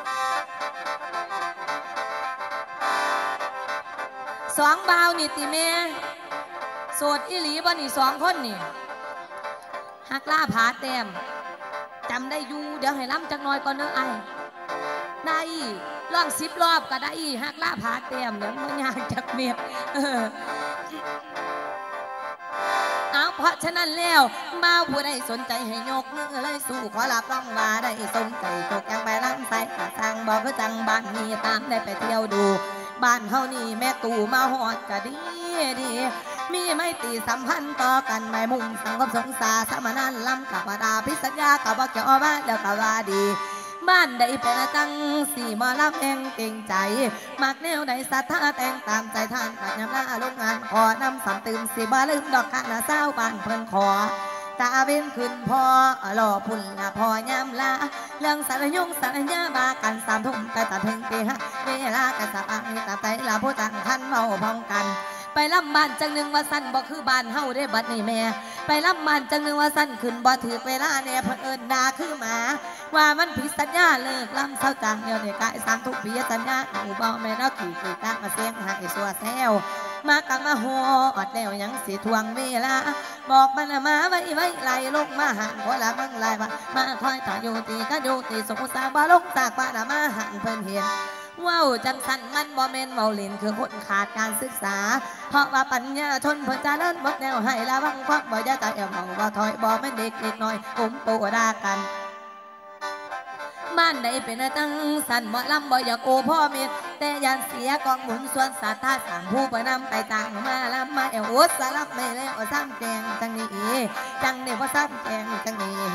สองบ่าวนี่ติแม่โสดอีหลีบ่นี่สองคนนี่หักล่าผาแต้มจำได้อยู่เดี๋ยวให้ล้ำจักหน่อยก่อนเนอะไอ้ได้ลองสิบรอบก็ได้หักล่าผาแต้มเดี๋ยวมันยากจักเมียเอาเพราะฉะนั้นแล้วมาผู้ใดสนใจให้ยกมือเลยสู้ขอรับรองว่าได้สนใจตกยังไปล้ำใส่กระสังบอกก็จังบ้านนี้ตามได้ไปเที่ยวดูบ้านเฮานี่แม่ตู่มาหอดก็ดีดีมีไม่ตีสัมพันธ์ต่อกันไม่มุ่งสังคมสงสารสมานล้ำกับวดาพิสัญญากับว่าเกี่ยวมาแล้วก็ว่าดีบ้านใดเป็นจังสี่มาลับแห่งเก่งใจมักแนวใดศรัทธาแต่งตามใจท่านปัญญาลาลงงานขอนำสามตื่นสิบ่ลืมดอกข้าหน้าเศร้าบ้านเพิ่นขอตาเว้นขึ้นพอหล่อพุ่นละพอยามลาเรื่องสารยงสารญาบากันสามทุ่มแต่ตัดถึงตีห้าเวลากันสบายตาใจลาผู้จังท่านเมาพร้อมกันไปลำบ้านจังหนึ่งว่าสั้นบ่คือบ้านเฮาได้บัดนี่แม่ไปลำบ้านจังหนึ่งว่าสั้นขึ้นบ่ถือเวลาเนี่ยเพิ่นเอิ้นด่าคือหมาว่ามันผิดสัญญาเลิกลำเศร้าจังเดียวเนี่ยกายสามทุกปีสัญญาหมู่บ่แม่นเอาขี่ขี่กางมาเสียงหายสัวแซวมากัมาหัวอดแล้วยังสิทวงเวลาบอกมันมาไว้ไว้ไหลลงมาหันคนละมึงไหลมามาคอยถ่ายอยู่ตีก็อยู่ตีสงสารบ่ลงจากบ้านมาหันเพิ่นเห็นว้าวจังสันมันบ่แม่นเว้าเล่นคือคนขาดการศึกษาเพราะว่าปัญญาชนเพิ่นจะเลิศหมดแนวให้ระวังควักบ่อย่าตายเอาบ่ถอยบ่แม่นเด็กเล็กน้อยอุ้มปูด่ากันบ้านใดเป็นตั้งสันบ่ลำบ่อยากโอพ่อเมียแต่ยันเสียกองหมุนส่วนสาธาสั่งผู้ประนำไปต่างมาลำมาเอวสารับไม่แล้วซ้ำแจงจังนี้จังเนี่ยพอซ้ำแจงจังนี้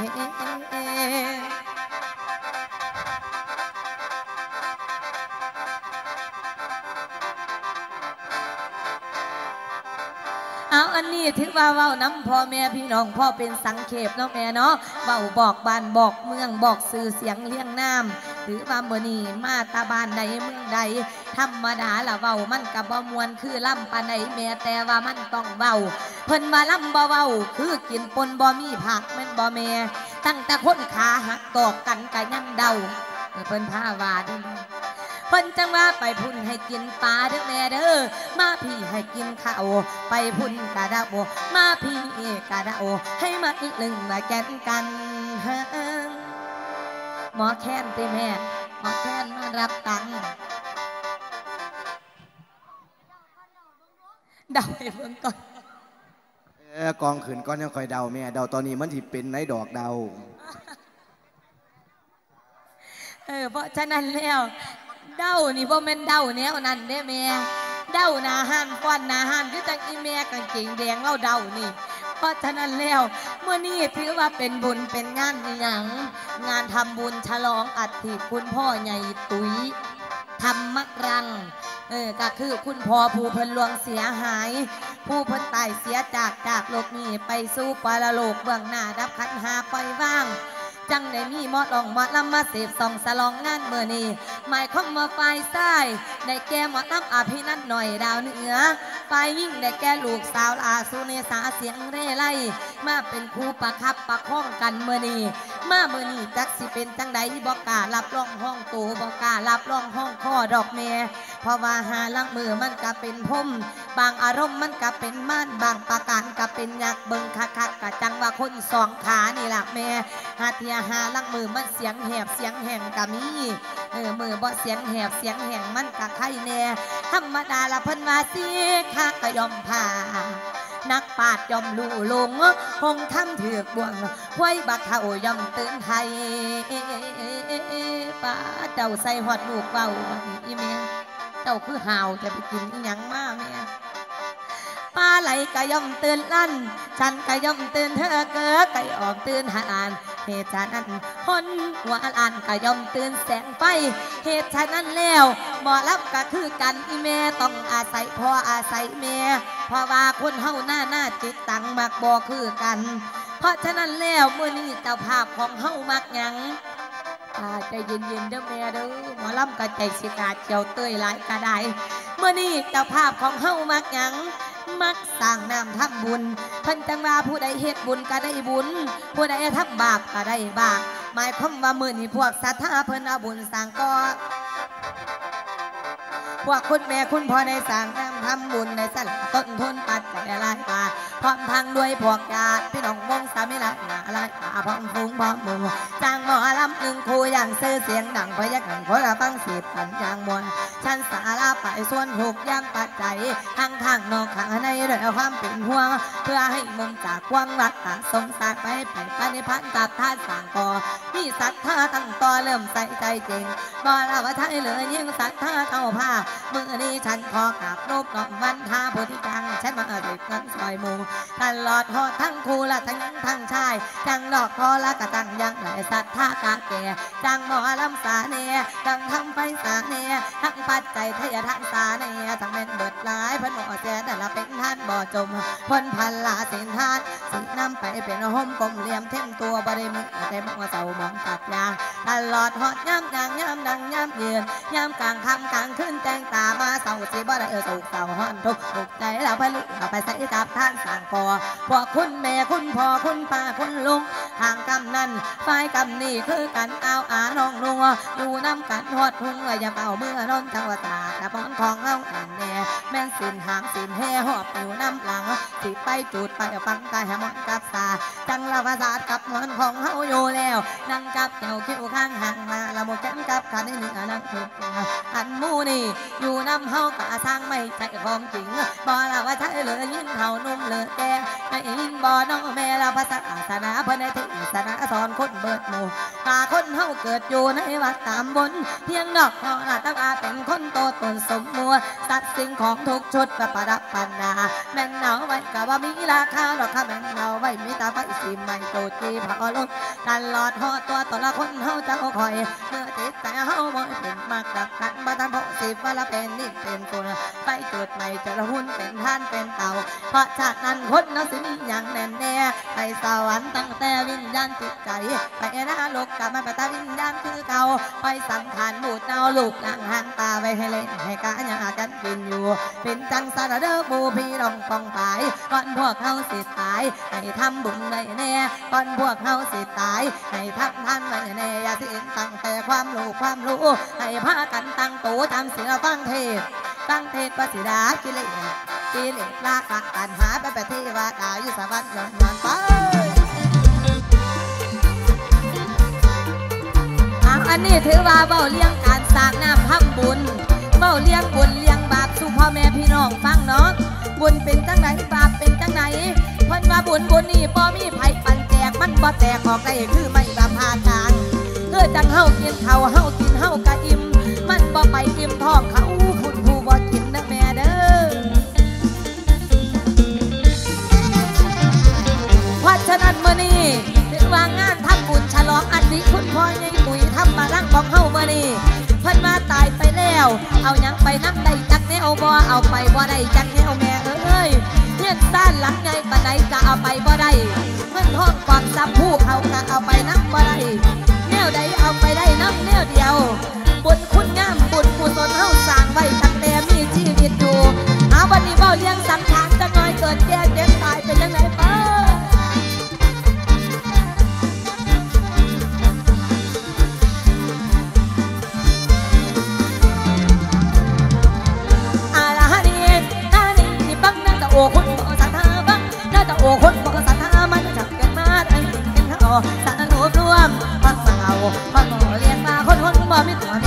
เอาอันนี้ถือว่าเว้าน้ำพ่อแม่พี่น้องพ่อเป็นสังเขปเนาะแม่เนาะเว้าบอกบ้านบอกเมืองบอกสื่อเสียงเลี้ยงน้ำถือว่าเมื่อนี้มาตาบ้านใดเมืองใดธรรมดาละเว้ามันกับบ่มวนคือล่ำปานใดแม่แต่ว่ามันต้องเว้าเพิ่นว่าล่ำบ่เว้าคือกินปนบ่มีผักแม่นบ่แม่ตั้งแต่คนขาหักตอกกันกะยังเดาเพิ่นพาว่าดิเพิ่นจังว่าไปพุ่นให้กินปลาเด้อแม่เด้อมาพี่ให้กินข้าวไปพุ่นกะดาโบมาพี่กะดาโอให้มาอีกหนึ่งมาแกนกันหมอแค้นติแม่หมอแค้นมารับตังค์เดาให้เพิ่งก่อนเออกองขืนก้อนยังคอยเดาแม่เดาตอนนี้มันที่เป็นไหนดอกเดาเออเพราะฉะนั้นแล้วเด้านี่บ่แม่นเด้าแนวนั้นเด้แม่เด้าหน้าห้านฟ้อนหน้าห้านคือจังอีแม่กางเกงแดงเล่าเด้านี่เพราะฉะนั้นแล้วเมื่อนี้ถือว่าเป็นบุญเป็นงานหยังงานทำบุญฉลองอัฐิคุณพ่อใหญ่ตุ๋ยธรรมรังเออก็คือคุณพ่อผู้เพิ่นลวงเสียหายผู้เพิ่นตายเสียจากจากโลกนี้ไปสู่ปรโลกเบื้องหน้าดับขันหาปล่อยว่างจังได้มีมอดลองมอดลำมาเสพส่องสลองงานเมื่อนี้หมายความว่าฝ่ายซ้ายได้แก่มอดลำอภินันท์หน่อยดาวเหนือฝ่ายยิ่งได้แก่ลูกสาวลาสุเนสาเสียงเร่ไล่มาเป็นครูประคับประคองกันเมื่อนี้มาเมื่อนี้จักสิเป็นจังใดบอกกล้ารับรองห้องโตบอกกล้ารับรองห้องข้อดอกแม่เพราะว่าหาลังมือมันก็เป็นพมบางอารมณ์มันก็เป็นม่านบางประการก็เป็นยักษ์เบิงคักคักกะจังว่าคนสองขานี่แหละแม่หาเทียหาลังมือมันเสียงแหบเสียงแห่งกะมีเออมือบ่เสียงแหบเสียงแห่งมันกะไข่แน่ธรรมดาละเพิ่นว่าสิข้าก็ยอมผ่านักปาดยอมลู่ลงคงทำถือกบ่วงห้วยบักเขายอมตื่นไทยป้าเจ้าใส่หอดลูกเบาวันนี้อีแม่เจ้าคือห่าวจะไปกินอีหยังมาแม่ปลาไหลกะย่อมตื่นลั่นฉันกะย่อมตื่นเธอเก๋ไก่ออกตื่นหานเหตุฉะนั้นคนหัวอ่านกะย่อมตื่นแสงไฟเหตุฉะนั้นแล้วหมอรับก็คือกันอีแม่ต้องอาศัยพ่ออาศัยแม่เพราะว่าคนเฮาหน้าหน้าจิตตังมักบ่คือกันเพราะฉะนั้นแล้วเมื่อนี้เจ้าภาพของเฮามักหยังใจเย็นๆเด้อแม่เด้อหมอลำกระใจสิกาเจียวเตยหลายกระไดเมื่อนี้เจ้าภาพของเฮามักหยังมักสร้างน้ำทำบุญเพิ่นจังว่าผู้ใดเฮ็ดบุญก็ได้บุญผู้ใดทำบาปก็ได้บาปหมายความว่ามื้อนี้พวกศรัทธาเพิ่นเอาบุญสร้างก่อพวกคุณแม่คุณพ่อในสร้างน้ำทำบุญในสละต้นทุนปัจจัยหลายบาทพร้อมทางด้วยพวกญาติพี่น้องวงสามิละหนาลายป่าพร้อมฟุ้งพร้อมหมู่จ้างหมอลำหนึ่งคู่อย่างซื้อเสียงดังพยักหนังคนละฟังสีปันยางมวลชั้นสาราไปส่วนถูกย่ำปัจจัยทางทางนอกข้างในด้วยความเป็นห่วงเพื่อให้มุมจากความรักตาสงสารไปไปปฏิพันธ์กับท่าสร้างก่อมีศรัทธาตั้งต่อเริ่มใส่ใจจริงบ่ละว่าไทยเหลือยิ่งศรัทธาเท่าผ้ามือนี้ฉันขอกราบรูปน้องวันทาโพธิจังฉันมาเด็กนั้นซอยมูตลอดหอดทั้งคู่ละทั้งหญิงทั้งชายจังดอกพอละกะตั้งยังไหลศรัทธากะแก่จังหมอลำสาเนียจังทำไปสาเนียทั้งปัจจัยทยทานสาเนียทั้งเป็นเบิดหลายเพิ่นบ่แสนแต่ละเป็นท่านบ่จมพ้นพันละสินทานสินำไปเป็นห่มกลมเหลี่ยมเท่มตัวบริมือแต่มองเสาหมองตัดยางตลอดหอดย่ำดังย่ำดังย่ำยืนย่ำกลางค่ำกลางขึ้นแจ้งตามาเสาสิบ่ได้เออสุกเสาห้อนทุกทุกใจเราไปลุกเราไปใส่กับท่านสั่งก่อพวกคุณแม่คุณพ่อคุณป้าคุณลุงทางกำนั้นฝ่ายกำนี่คือกันเอาอาน้องนัวอยู่น้ำกันหอดหุ่งอย่าเป่าเมื่อนอนจังหวัดตากระปอนของเอาแอนแน่แม่นสินหามสินแห่หอบอยู่น้ำหลังสิไปจุดไปฟังตายหมอนกับสาจังละภาษากับเงินของเฮาอยู่แล้วนั่งกับเจ้าคิ้วข้างห่างมาละโมแก้มกับขันในเนื้อนั่งถูกอันมูนี่อยู่น้ำเฮากะสร้างไม่ใช่ของจริงบ่ละว่าใช่เหลือยินเฮานุ่มเหลือแก่ไม่ยินบ่น้องแม่ละภาษาศาสนาเพิ่นในที่ศาสนาสอนคนเบิดหมู่ตาคนเฮาเกิดอยู่ในวัดตามบนเพียงดอกพอละตั้งอาเป็นคนโตตนสมมัวสัตว์สิ่งของทุกชุดประประดับปันนาแม่นเอาไว้กะว่ามีราคาดอกค่ะแม่นเอาไว้มีตาไฟสีใหม่โตจีพอลุตลอดหอตัวตนละคนเฮาจะคอยเมื่อจิตใจเฮาบ่เป็นมากดับกันบ่ทันพอสิว่าละเป็นนี่เป็นตัวไปจุดใหม่จะละหุ่นเป็นท่านเป็นเต่าเพราะชาตินั้นคนเราสิมีอย่างแน่แน่ไปสวรรค์ตั้งแต่วิญญาณจิตใจไปนรกกลับมาไปตาวิญญาณคือเก่าไปสังขารบูดเนาลูกนางหันตาไว้ให้เล่นให้กะยากันกินอยู่เป็นจังสารเด้อบูพี่รองปองปายก่อนพวกเขาสิตายให้ทำบุญไว้แน่ก่อนพวกเขาสิตายให้ทำท่านไว้แน่อย่าสิ้นตั้งแต่ความรู้ความรู้ให้พากันตั้งตัวทำเสียฟังเทศตั้งเทศปสิดากิเลสกิเลสละกักันหาไปไปที่ว่าตายอยู่สวรรค์ย้อนนอนไปอันนี้ถือว่าเบ้าเลี้ยงการสร้างน้ำทำบุญเบ้าเลี้ยงบุญเลี้ยงบาปสู่พ่อแม่พี่น้องฟังเนาะบุญเป็นจังไหนบาปเป็นจังไหนเพิ่นว่าบุญบุญนี่บ่มีไผปันแจกมันบ่แตกออกได้คือไม่บาพาทางเพื่อจังเฮากินข้าวเฮากินเฮากะอิ่มมันบ่ไปอิ่มท้องเขาคุณผู้บ่กินเด้อแม่เด้อเพราะฉะนั้นมื้อนี้ถือว่างานทำบุญฉลองอดีตคุณพ่อใหญ่ปุ๋ยทำมารักของเฮามื้อนี้เพิ่นมาตายไปแล้วเอาหยังไปนำได้จักแนวบ่เอาไปบ่ได้จักแนวแม่เอ้ยเฮียนซ่านหลังใหญ่ปานใดก็เอาไปบ่ได้เงินทองความทรัพย์ผู้เขาก็เอาไปนำบ่ได้แนวใดเอาไปได้นำแนวเดียวบุญคุณงามบุญกุศลเฮาสร้างไว้ตั้งแต่มีชีวิตอยู่เอาวันนี้เว้าเลี้ยงสังขารจักหน่อยเกิดแก่เจ็บตายเป็นจังได๋เป้อโอ้คนบ่ศรัทธาบ้างน่าจะโอ้คนบ่ศรัทธามันจับกันมาได้เป็นเขาสารรวมรวมพักเสาพักเลี้ยงมาคนคนบ่มีตัว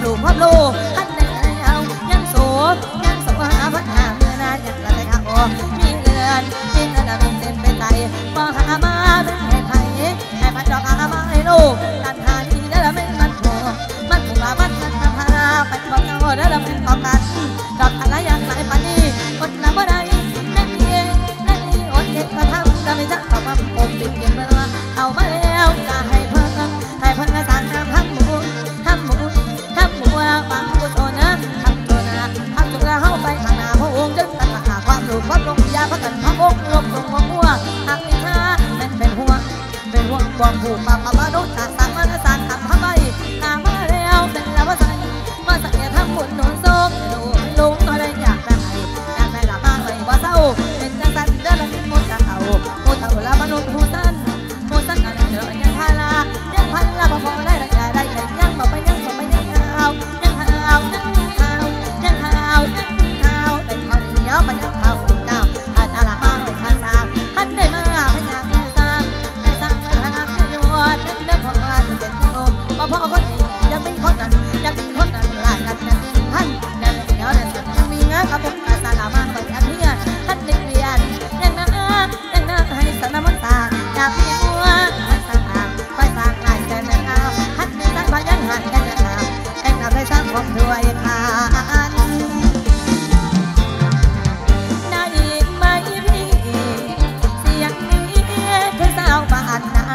ลูกความรู้อันไหนเอายังโสดยังโสหาพันหาเมื่อนายังละแต่ข้าวมีเงินมีเงินเป็นเส้นเป็นใจมองหามาเป็นให้ไผ่ให้พันดอกอามาให้ลูกกันหาดีได้ละเป็นมันผัวมันผัวมันกันทำหาเป็นบอกเงาได้ละเป็นบอกกันดอกอะไรอย่างไรปานนี้อดละเมื่อใดนั่นเองนั่นเองอดเก็บมาทำจะไม่จะเข้ามาปมติดเก็บเมื่อเอามาแล้วจะให้เพิ่งให้เพิ่งกระสังน้ำทำหมูทำหมูทำหมูฟังกุศลนะทำตัวนะทำตัวเข้าไปข้างหน้าพระองค์จึงตัดขาความรู้ความลงยาพระกันพระองค์ลงลงหัวหากนิชาเป็นเป็นห่วงเป็นห่วงบอกผูกปากปากโดนตาสั่งมันสั่งทำทำไมตามมาแล้วเป็นแล้วว่าใส่มาใส่ทำบุญหนุนโซ่ลุงลุงอะไรอยากได้อยากได้ละมาไม่ว่าเศร้าเป็นจังสันเดินละเป็นมุดเต่ามุดเต่าละมนุษย์ผู้สั้นผู้สั้นอะไรเจอยังพาลายังพันละพอได้ละอย่าได้แต่ยังบอกไปยังบอกไปยังเอายังเอายังเอายังเอายังเอาเป็นข้าวเหนียวไปยังข้าวเจ้าอันอะไรมาไม่ทันสามอันได้มาพยายามสร้างได้สร้างทางประโยชน์นั่นเรื่องของเราจะเป็นโลกพอพอคนนี้ยังเป็นคนนั้นยังเป็นคนนั้นหลายกันยังเป็นท่านยังเดี๋ยวเนี่ยยังมีงานกับผมอาสาละมาไปอันนี้ท่านเด็กเรียนยังน่ายังน่าให้สนามตาอยากมีหัวไปสร้างไปสร้างงานแต่เนื้อท่านมีสร้างพยังหันกันจะทำเอ็งทำให้สร้างความรวยค่ะได้ไหมพี่เสียงนี้คือสาวบ้านนา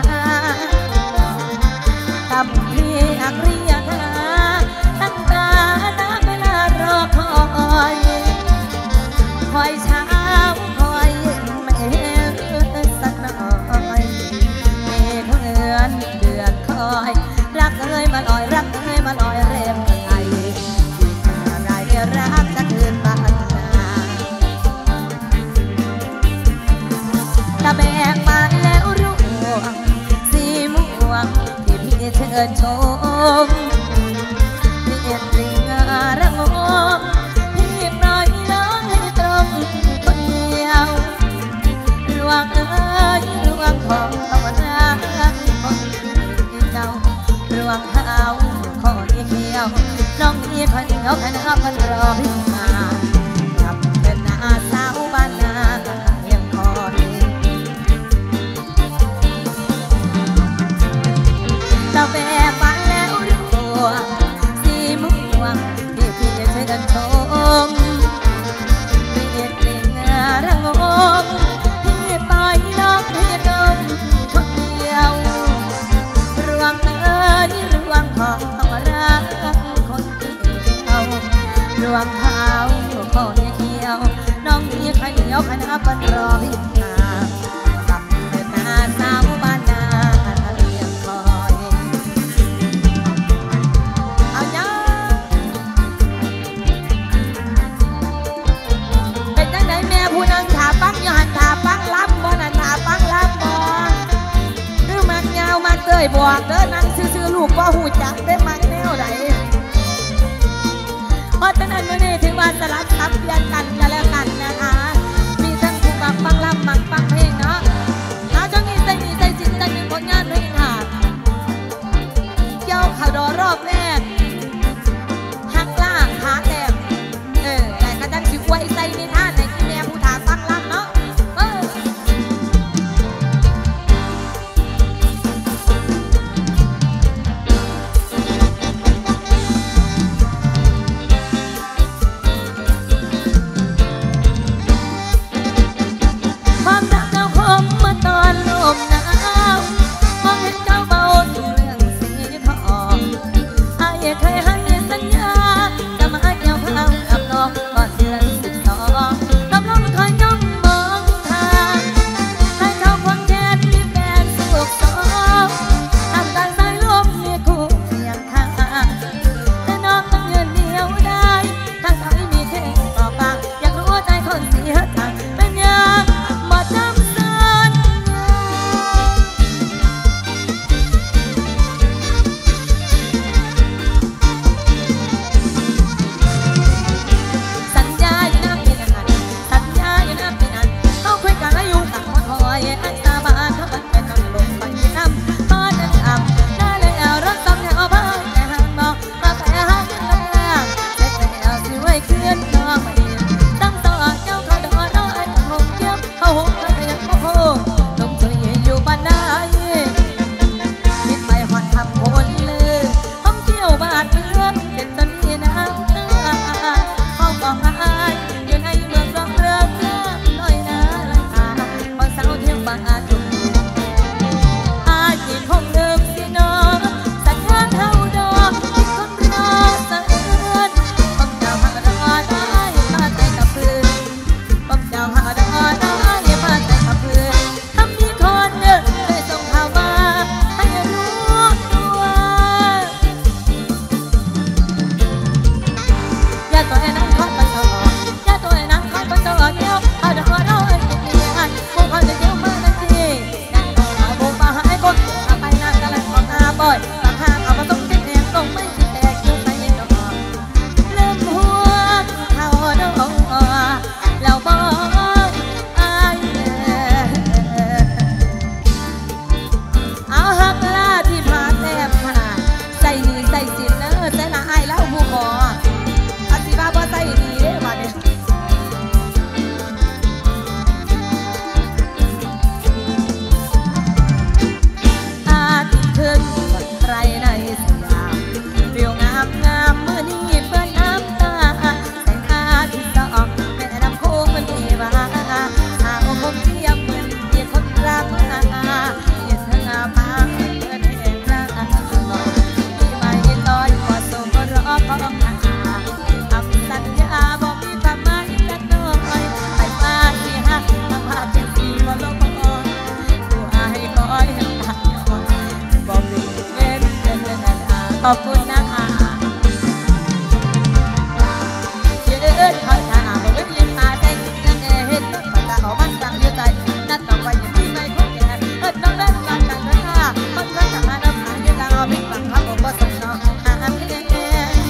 ทำพี่อักเรียกหาตั้งตาณเวลารอคอยคอยเช้าคอยเย็นไม่เห็นสักหน่อยเมฆเหมือนเดือดคอยรักเอ้ยมาลอยรักเอ้ยมาลอยเร็วไกลอะไรรักจะคืนบ้านนาตะแบกมาแล้วรู้สีม่วงที่พี่เชิญชมพี่เอ็ดริงระงมพี่ปล่อยน้องให้ตรงคนเดียวรวงเอ้ยรวงของต้องรักคนที่เจ้ารวงเท้าคอยเขียวน้องมีพันเขาพันเขาพันรอพี่มาจับเป็นหน้าสาวบ้านนาเพียงคอยเราแบกมาแล้วรู้สีม่วงที่พี่จะเชิญชมพี่เอ็ดเล่งระงมพี่ปล่อยน้องพี่ดมคนเดียวรวงเอ้ยรวงของต้องรักคนที่เอารวงเท้าคอยเขียวน้องมีใครเหนียวขนาดปันรอพี่มาจับเป็นหน้าสาวบ้านนาเรียงคอยเอาเนาะเป็นจังไหนแม่ผู้นางถาปักย้อนถาปักล้ำบ่นั่นถาปักล้ำบ่หรือมักยาวมักเตยบวกเด้อนั่งซื่อๆลูกบ่หูจักได้มักแนวใดเพราะฉะนั้นวันนี้ถึงวันสลับซับเปลี่ยนกันกันแล้วกันนะคะมีทั้งผู้มักฟังลำมักฟังเพลงเนาะเอาช่วงนี้ใส่มีใส่จิตใจหนึ่งผลงานเพลงค่ะเกี่ยวข่าวดอรอบแรกหักล่างขาแหลมเออแต่กระดังชิวไว้ใส่ในท่าในที่แม่ผู้ถาฟังลำเนาะเออความรักเจ้าคมเมื่อตอนลมหนาวมองเห็นเจ้าเบาเรื่องสีทองขอบคุณนะคะเยอะคอยถามบอกว่ายิ้มตาใจยังไงเห็นน้ำตาออกมันสั่งเยอะใจนั่นต่อไปยังที่ไม่คงแก่เอิดน้องเล่นการกันกันค่ะมันก็จะมาน้ำตาเยอะเอาพิกบังคับผมก็ส่งน้องอาเพียงแค่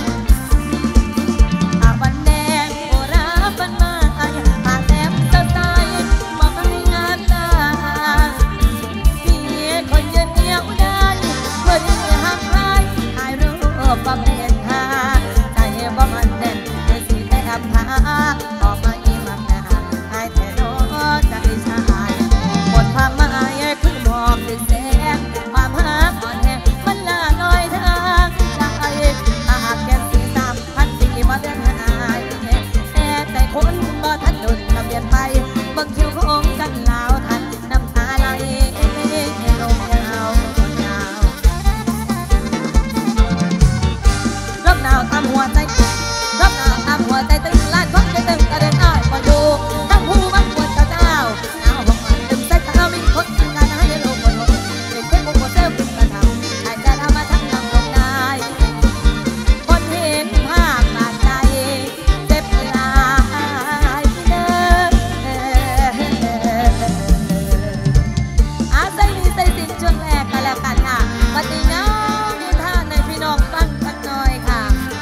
อาวันแดงโบราณมันมาอาแต้มเจ้าใจมองไม่งามตาพี่คนยืนเหนียวได้เพื่อที่จะหักใครถ่ายรูปบำเพ็ญหาใจบ่มันแน่นเพื่อสิได้ทำหาออกมาอีมักหน้าให้แท้โน้ใจชายหมดความหมายคือหมอกดึงแสงความหาอ่อนแห้งมันลาลอยทางใจอาหากแก้มสีตามพันปีมาเดินหายแต่แต่คนบ่ทันโดนกระเบียนไปบางคิวคงกันลาวทันน้ำตาไหลลงยาวยาวรับหนาวตามหัวใจรับหนาวตามหัวใจตึงล้านคนจะตึงกระเด็นอ้ายมาดูทั้งผู้มันปวดเจ้าเจ้าหนาวบอกมันตึงใจข้ามีคนทำงานให้โลกคนหกเด็กเก็บโมเซลขึ้นกระทำให้จะทำมาทั้งทำลงได้คนเห็นภาพบาดใจเจ็บหลายเด้ออาใส่ดีใส่สินช่วงแรกกันแล้วกันค่ะปฏิญาณท่านในพี่น้องฟังกันหน่อยค่ะ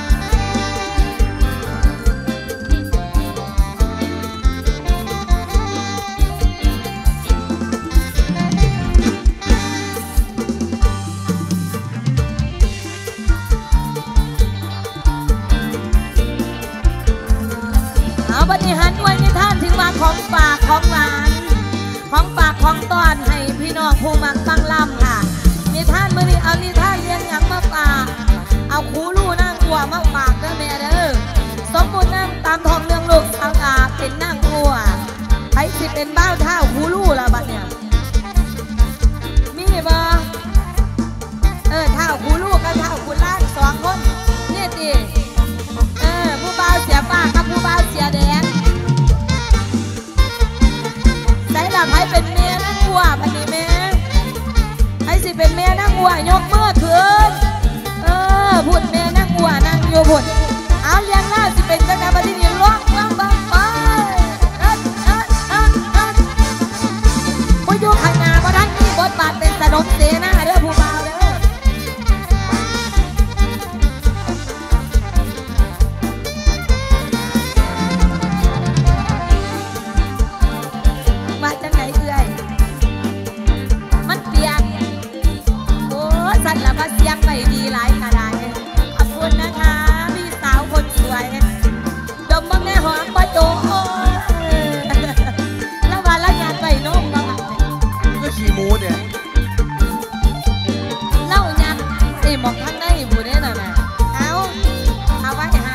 เอาปฏิหารด้วยนิทานถึงว่าของฝากของหวานของฝากของต้อนให้พี่น้องผู้มักฟังล่ำค่ะนิทานมื่อนี้เอานิทานเลี้ยงหยังมาฝากเอาคูลู่นั่งกัวมาฝากเด้อแม่เด้อสมมุตินั่งตามทองเรื่องลูกสาวตาเป็นนั่งกัวใครสิเป็นบ้าเท้าคูลู่ละบัดเนี่ยมีบ่เออเท้าคูลู่กับเท้าคูล่างสองคนนี่ดิเออผู้บ่าวเสียป้ากับผู้บ่าวเสียแดงใส่ละไผเป็นเมียนั่งกัวบัดนี้แม่ใครสิเป็นเมียนั่งกัวยกมือขึ้นเออพูดเมียนั่งกัวนั่งอยู่พูดเอาเลี้ยงล่าสิเป็นจังไดบัดนี้ร้องร้องบ้างไปเอิ้นเอิ้นเอิ้นเอิ้นผู้อยู่ข้างหน้าบ่ได้มีบทบาทเป็นสนมเสนาเด้อผู้บ่าวเด้อว่าจังไหนเอื้อยมันเปียกโอ้สันละมาเสียงไปดีหลายกระไดขอบคุณนะคะพี่สาวคนสวยดมบ้างแน่หอมปะโจแล้ววันละงานไปน้องก็ก็ขี่หมูเนี่ยเล่ายักตีหมอกข้างในบูเนี่ยน่ะแม่เอาเอาไว้ให้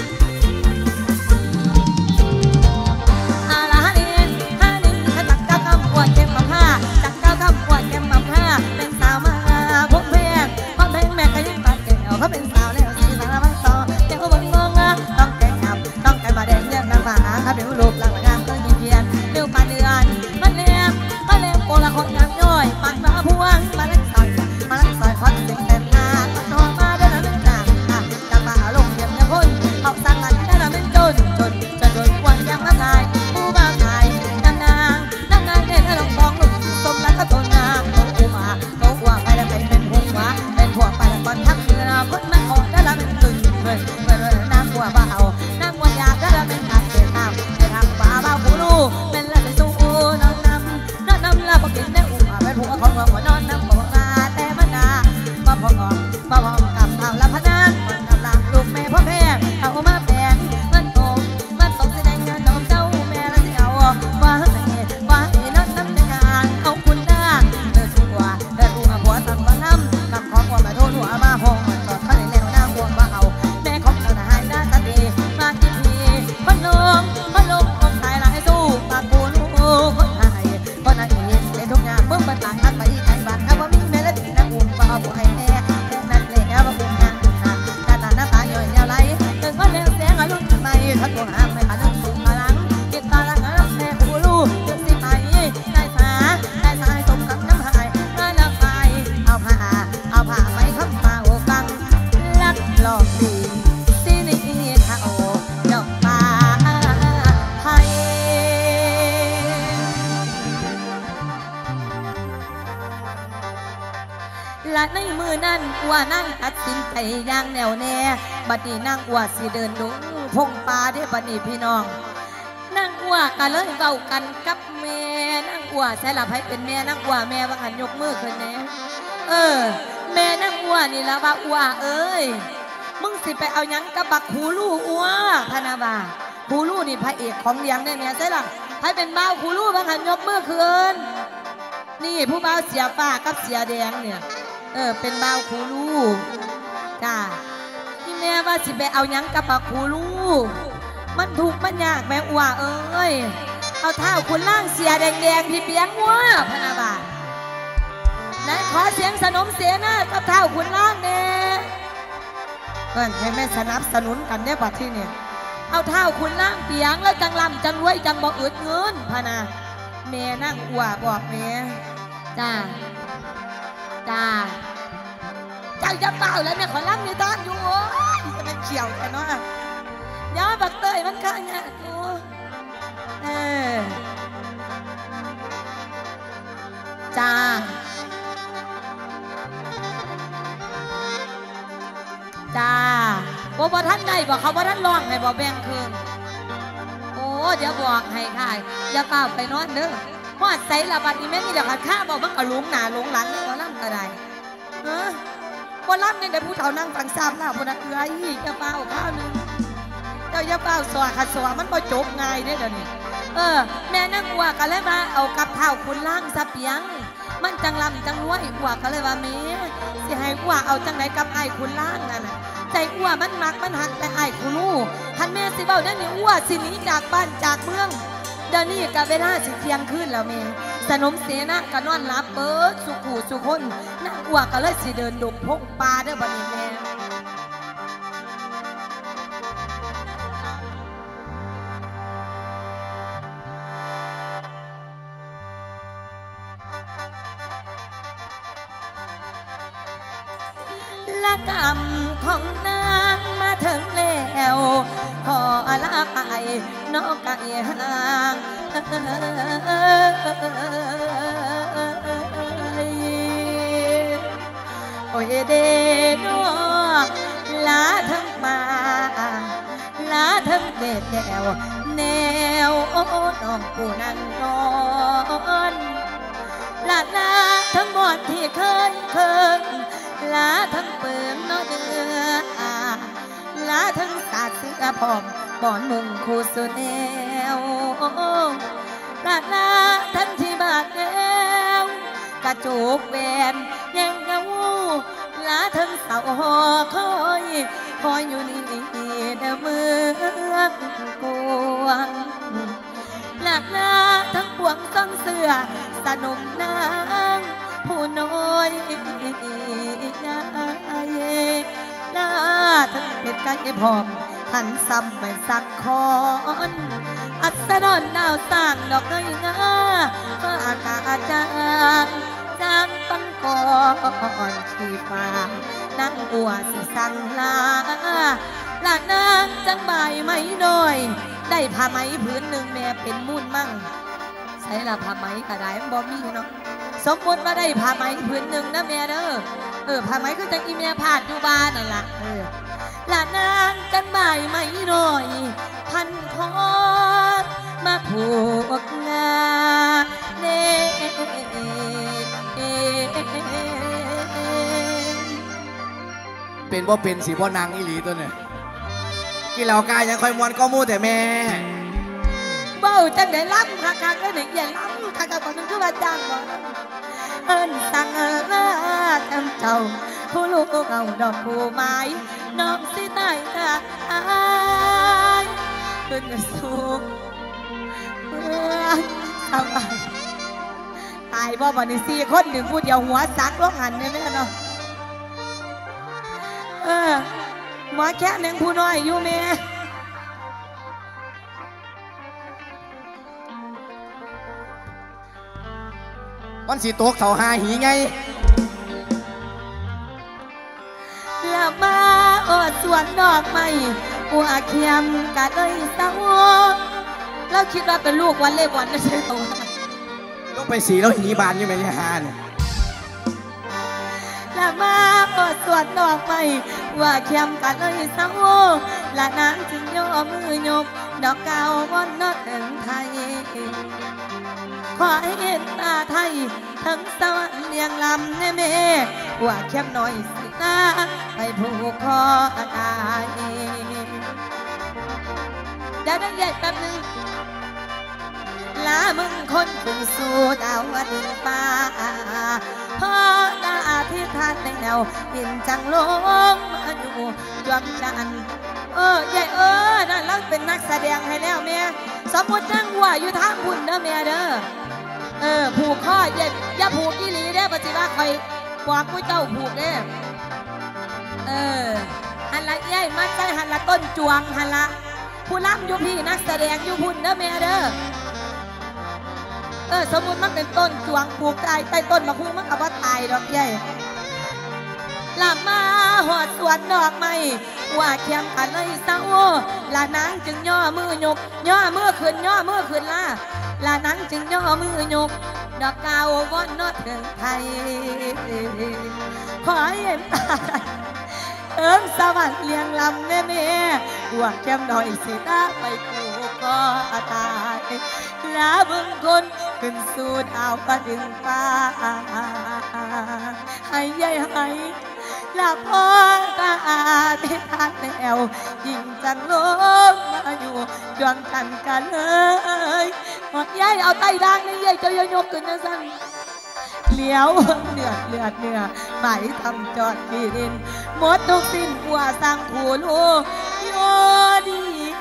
อาละฮันนี่ฮันนี่ถ้าจักเจ้าคำปวดเก็บมาผ้าจักเจ้าคำปวดเก็บมาผ้าเป็นสาวมาพวกแพงพวกแพงแม่ก็ยิ่งปากแก้วเขาเป็นสาวแล้วสีสารพัดต่อเจ้าบังงงอ่ะต้องแก่งับต้องแก่มาแดงยังน้ำหมาเขาเป็นรูปหลังงามต้องยิ้มเพียนเร็วปานเดือนมันแนมมันแนมโกละคนงามย่อยปันมาพวงมาเล่นต่อยมาเล่นต่อยคอนเต็มเต็มหน้าตอนมาเดินเล่นหน้าจะมาลงเยี่ยมเนี่ยคนเขาสั่งกันได้ละเป็นจนจนจนจนวันยังมาทายผู้บ่าวทายนางนางนางนางเด่นลงฟองลุกสมรักก็ตัวนางโตอุมาโตอัวไปแล้วเป็นเป็นหัวเป็นหัวไปแล้วก่อนทักเรือคนมาขอได้ละเป็นตึงเมื่อเมื่อนางหัวบ่าเอานางหัวยาได้ละเป็นทางเดินทางเดินทางบ่าบ่าวผู้รู้เป็นละเป็นสู้น้องนำน้องนำละบอกกินได้อุมาเป็นหัวของหัวนอนนำบอกมาแต่มันนาบ่พอบ่พอกับเอาละพนันมันกำลังลูกแม่พ่อแพงเอามาแพงมันโตมันโตแสดงงานน้องเจ้าแม่ละเจ้าว่าให้ว่าให้น้องนำในงานเอาคุณนางเดินสู้ว่าเดินสู้มาผัวสั่งมาน้ำกับของว่ามาโทษหัวมาห้องมันจอดข้างในแล้วนางหัวมาเอาแม่ของเราหายหน้าตาดีมากี่ทีมันลงมันลงคนตายละให้สู้ปากปูลูกคนไทยคนไทยเป็นทุกอย่างเมื่อมันต่างกันไปอีกไกลบ้านถ้าว่ามีแม่และตีนางอุ่นก็เอาผู้ให้แม่นั่นเลยแล้วว่าเป็นงานหน้าตาหน้าตาย่อยยาวไหลตึงก็เลี้ยงเสียงอรุ่นใหม่ถ้าตัวหางไม่ขาดนึกสูงพลังกินตาลังแล้วแม่ผู้ลูกจุดสิไปได้สาได้สายสมกับน้ำหายเมื่อน้ำไปเอาผ้าเอาผ้าไปค้ำมาโอกังและในมือนั้นอัวนั่งตัดสินใจอย่างแน่วแน่บัดนี้นั่งอัวสิเดินลงพงป่าได้บัดนี้พี่น้องนั่งอัวก็เลยเว้ากันกับแม่นั่งอัวใช่ละไผเป็นแม่นั่งอัวแม่ว่าหันยกมือขึ้นแน่เออแม่นั่งอัวนี่ละว่าอัวเอ้ยมึงสิไปเอาหยังกับบักหูลู่อัวพนาบาหูลู่นี่พระเอกของเลี้ยงเนี่ยเนี่ยใช่ละไผเป็นบ้าหูลู่ว่าหันยกมือขึ้นนี่ผู้บ่าวเสียฟ้ากับเสียแดงเนี่ยเออเป็นบ่าวคูลูจ้าที่แม่ว่าสิไปเอายังกับบักคูลูมันถูกมันยากแม่อัวเอ้ยเอาเท้าคุณล่างเสียแดงๆที่เปียงวัวพนาบาไหนขอเสียงสนมเสียนะกับเท้าคุณล่างเนี่ยเพื่อนให้แม่สนับสนุนกันได้บัดที่เนี่ยเอาเท้าคุณล่างเปียงแล้วจังลำจังรวยจังบ่อึดเงินพนาแม่นั่งอัวบอกแม่จ้าจ้าเจ้าจะเปล่าแล้วเนี่ยขอรับในด้านอยู่โอ้ยจะเป็นเขียวแต่เนาะย้าบักเตยมันข้างเนี่ยอยู่เออจ้าจ้าโอ้บ่ท่านใดบอกเขาบ่ท่านร้องให้บอกแบ่งคืนโอ้เดี๋ยวบอกให้ค่ะอย่าเปล่าไปนอนเด้อหอดใส่ละบัดนี้แม่นี่เดี๋ยวขัดข้าบอกมันก็ลุงหนาลุงหลังเลยว่าล่ำกระไดเออว่าล่ำเนี่ยเดี๋ยวผู้เฒ่านั่งฟังซ้ำหน้าพนักเอื้อยจะเปล่าข้าวนึงเจ้าอย่าเปล่าสวะขัดสวะมันบ่จบง่ายเด้อเดี๋ยวนี้เออแม่นั่งวัวกันเลยมาเอากับเท้าคุณล่างซะเปียงมันจังลำจังรวยวัวกันเลยว่าแม่สิให้วัวเอาจังไหนกับไอ้คุณล่างนั่นน่ะใจวัวมันมักมันหักแต่ไอ้คุณลูกท่านแม่สิเบ้าได้เนี่ยวัวสิหนีจากบ้านจากเมืองเดี๋ยวนี้กับเวลาสิเที่ยงคืนแล้วเมย์สนมเสนาก็นอนรับเบิดสุขูสุคนนักอัวก็เลยสิเดินดมพงปลาเด้อบัดนี้แม่ละกรรมของนางมาถึงแล้วขอลาไปนอกไก่ห่างโอ้ยเดโนลาทั้งมาลาทั้งเด็ดแนวแนวโอ้น้องผู้นั่งนอนลาลาทั้งหมดที่เคยเคยลาทั้งเปิ่มน้อเดือลาทั้งสาดเสื้อผอมบ่อนมุงคู่สุดแนวลาลาทั้งที่บาดแนวกระจุกแหวนยังเงาลาทั้งเสาหอคอยคอยอยู่นี่เดิมเมืองกวงลาลาทั้งปวงซ่องเสื้อสนุมนางผู้น้อยนายลาทั้งเป็ดไก่พร้อมหันซ้ำไปสักคอนอัศดรดาวสร้างดอกเงยงาฟ้าอากาศจางจางปังก่อนชีฟ้านั่งอัวสิสังลาลานางจังใบไม้น้อยได้ผ้าไหมพื้นหนึ่งแม่เป็นมุ่นมั่งใส่ละผ้าไหมกระไดมันบ่มีเนาะสมมติว่าได้ผ้าไหมพื้นหนึ่งนะแม่เด้อเออผ้าไหมคือจังอีเมียผาดอยู่บ้านนั่นล่ะเออลานางกันใบไม้น้อยพันคอมาผูกงาเน่เป็นว่าเป็นสีพ่อนางอีหลีตัวเนี่ยกินเหล่ากายยังคอยมวนก็มู่แต่แม่เบ้าจังได้ล้ำคักคักก็หนึ่งอย่างล้ำคักคักคนนึงคือว่าจ้างบ่เอิ้นสั่งลาทำเจ้าผู้ลูกเอาดอกผู้ไม้น้องสิตายตายขึ้นสูงเมื่อสบายตายบ่บ่นี่สี่คนหนึ่งผู้เดียวหัวซักลงหันได้ไหมเนาะเออหมอแค่หนึ่งผู้น้อยอยู่เมมันสีตกเขาหาหีไงละมาอดสวนดอกไม้หัวเขียมกะเลยเศร้าเราคิดว่าเป็นลูกวันเล่บอลนะใช่ไหมต้องไปสีแล้วหีบานอยู่ไหมเนี่ยฮานละมาบทสวดดอกไม้ว่าเข้มกันเลยเศร้าละนางจึงย่อมือยกดอกเก่าวันนอถึงไทยขอให้เห็นตาไทยทั้งสวรรค์เลียงลำแน่แม่ว่าเข้มหน่อยสินะไปผูกคอตายเดี๋ยวได้ใหญ่แป๊บนึงลามึงคนขึ้นสู่ดาวดินฟ้าพ่อตาที่ทานในแนวหินจังลงมาอยู่ดวงจันทร์เออใหญ่เออนั่นลังเป็นนักแสดงให้แล้วเมียสมมตินั่งหัวอยู่ทางบุญเด้อเมียเด้อเออผูกข้ออย่าอย่าผูกอีหลีเด้อปฏิวัติคอยบอกผู้เจ้าผูกเด้อเออหันละใหญ่มัดใจหันละต้นจวงหันละผู้ล้ำอยู่พี่นักแสดงอยู่พุ่นเด้อเมียเด้อเออสมมุติมันเป็นต้นจวงปลูกตายใต้ต้นมะคุ้งมันก็ว่าตายดอกใหญ่ลามาหอดสวนดอกไม้ว่าเคียมกันเลยเศร้าลานางจึงย่อมือยกย่อมือขึ้นย่อมือขึ้นล่ะลานางจึงย่อมือยกดอกกาววอนนอถึงไทยขอให้เห็นตาเอิ้มสวรรค์เลี้ยงลำแม่แม่ว่าเคียมดอยสิตาไปกูก็ตายลาบึงคนขึ้นสู่ดาวประดึงฟ้าให้ใหญ่ให้ลาพ่อตาที่ทานแนวยิ่งจังลงมาอยู่ดวงกันกันเลยหมดใหญ่เอาไตด่างนี่ใหญ่จะยกขึ้นนะสั่นเหลียวเลือดเลือดเนื้อไหมทำจอดที่ดินหมดทุกสิ้นหัวสร้างผู้ลูกโยดี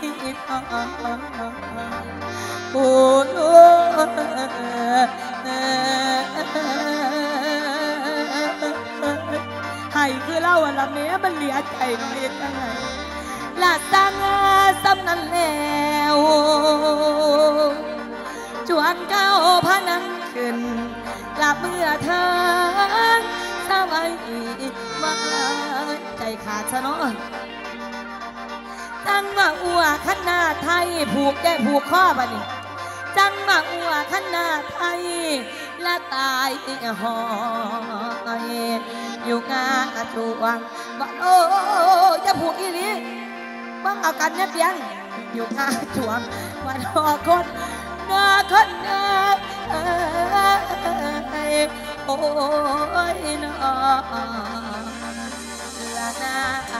ผู้ลูกให้คือเล่าว่าละเมียมันเหลียใจมันเห็นยังไงละสังซ้ำนั้นแล้วจวนเก้าพานังขึ้นกลับเมื่อเธอสบายมาใจขาดซะเนาะจังมาอัวขนาดไทยผูกได้ผูกข้อบ่นี่จังมาอัวขนาดไทยและตายหอยอยู่งากระจวงบ่โอ้จะผูกอีหลีบ้างเอากันเนี่ยเพียงอยู่งากระจวงวันหอคนนอคนนอโอ้ยนอละนา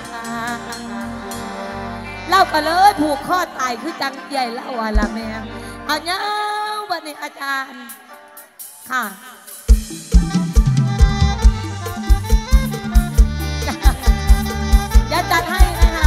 เล่ากันเลยผูกข้อตายคือจังใหญ่เล่าว่าละแม่เอาเนาะวันนี้อาจารย์ค่ะอย่าจัดให้นะคะ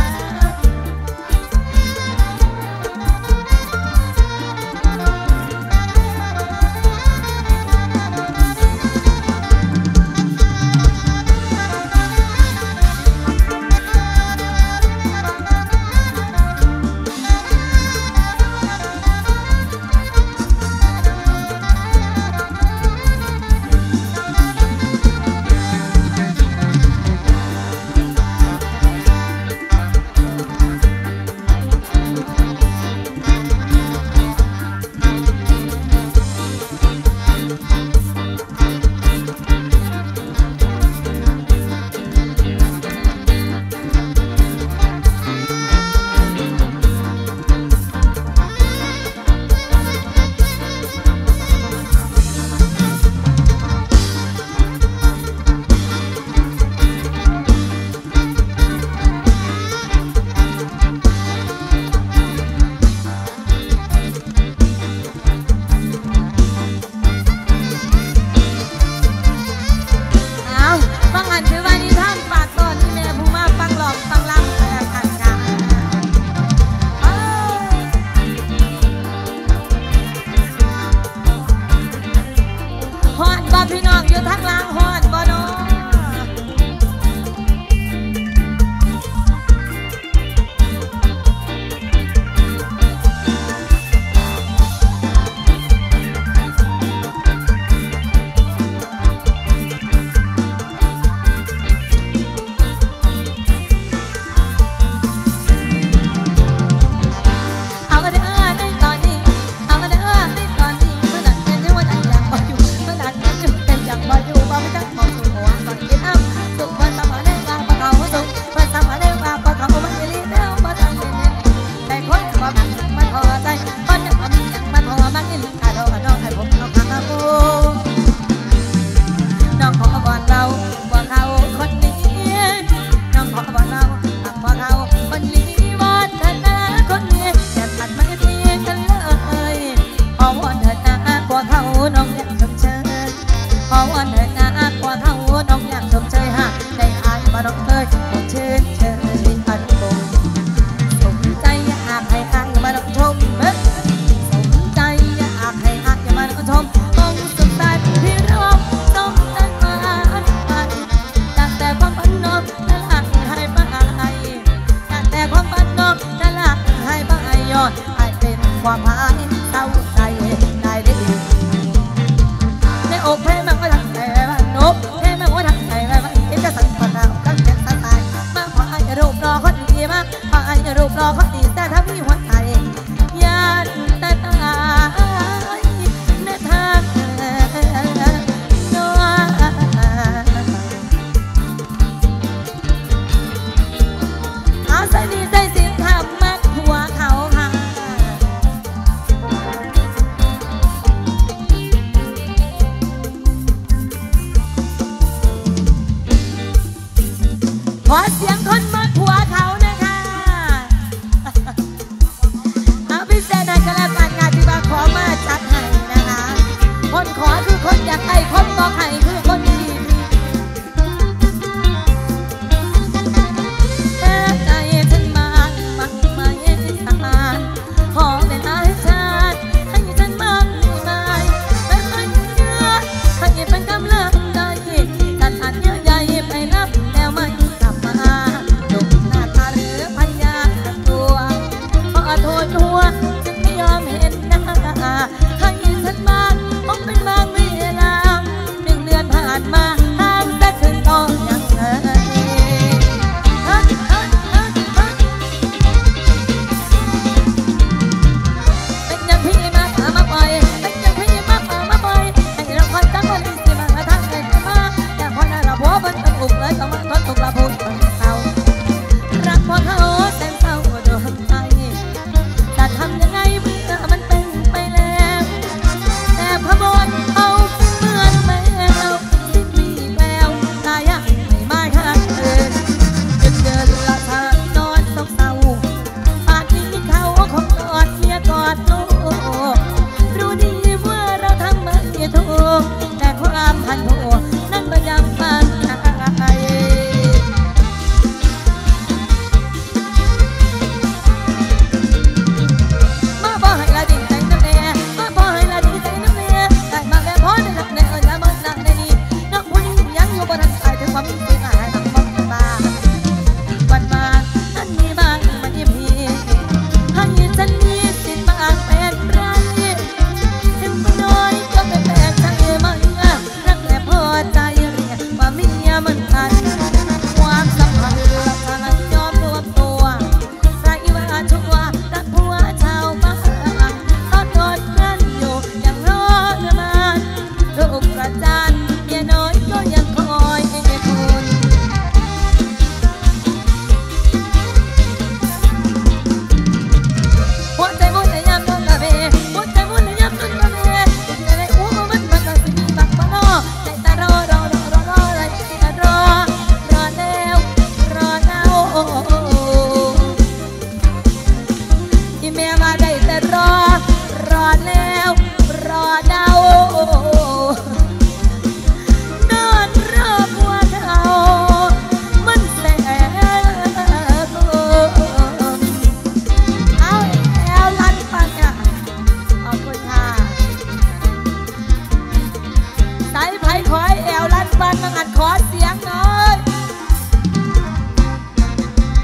ให้เป็นความหายเศร้าใจได้ได้ดีในอกเพลงมันก็ทั้งใจไว้วันนกเพลงมันก็ทั้งใจไว้วันเอ็นจะสั่งผ่อนเรากันเป็นสไตล์มาขอให้รูปรอคนดีมากขอให้รูปรอคนดีแต่ถ้ามีหัวใจยานแต่ตายในทางเอาใส่ดีใส่สินทำมัดหัวเขาค่ะขอเสียงคนมัดหัวเขานะคะเอาพิเศษให้กันแล้วกันงานที่มาขอมาจัดให้นะคะคนขอคือคนอยากให้คนบอกให้คือคนดีรอแล้ว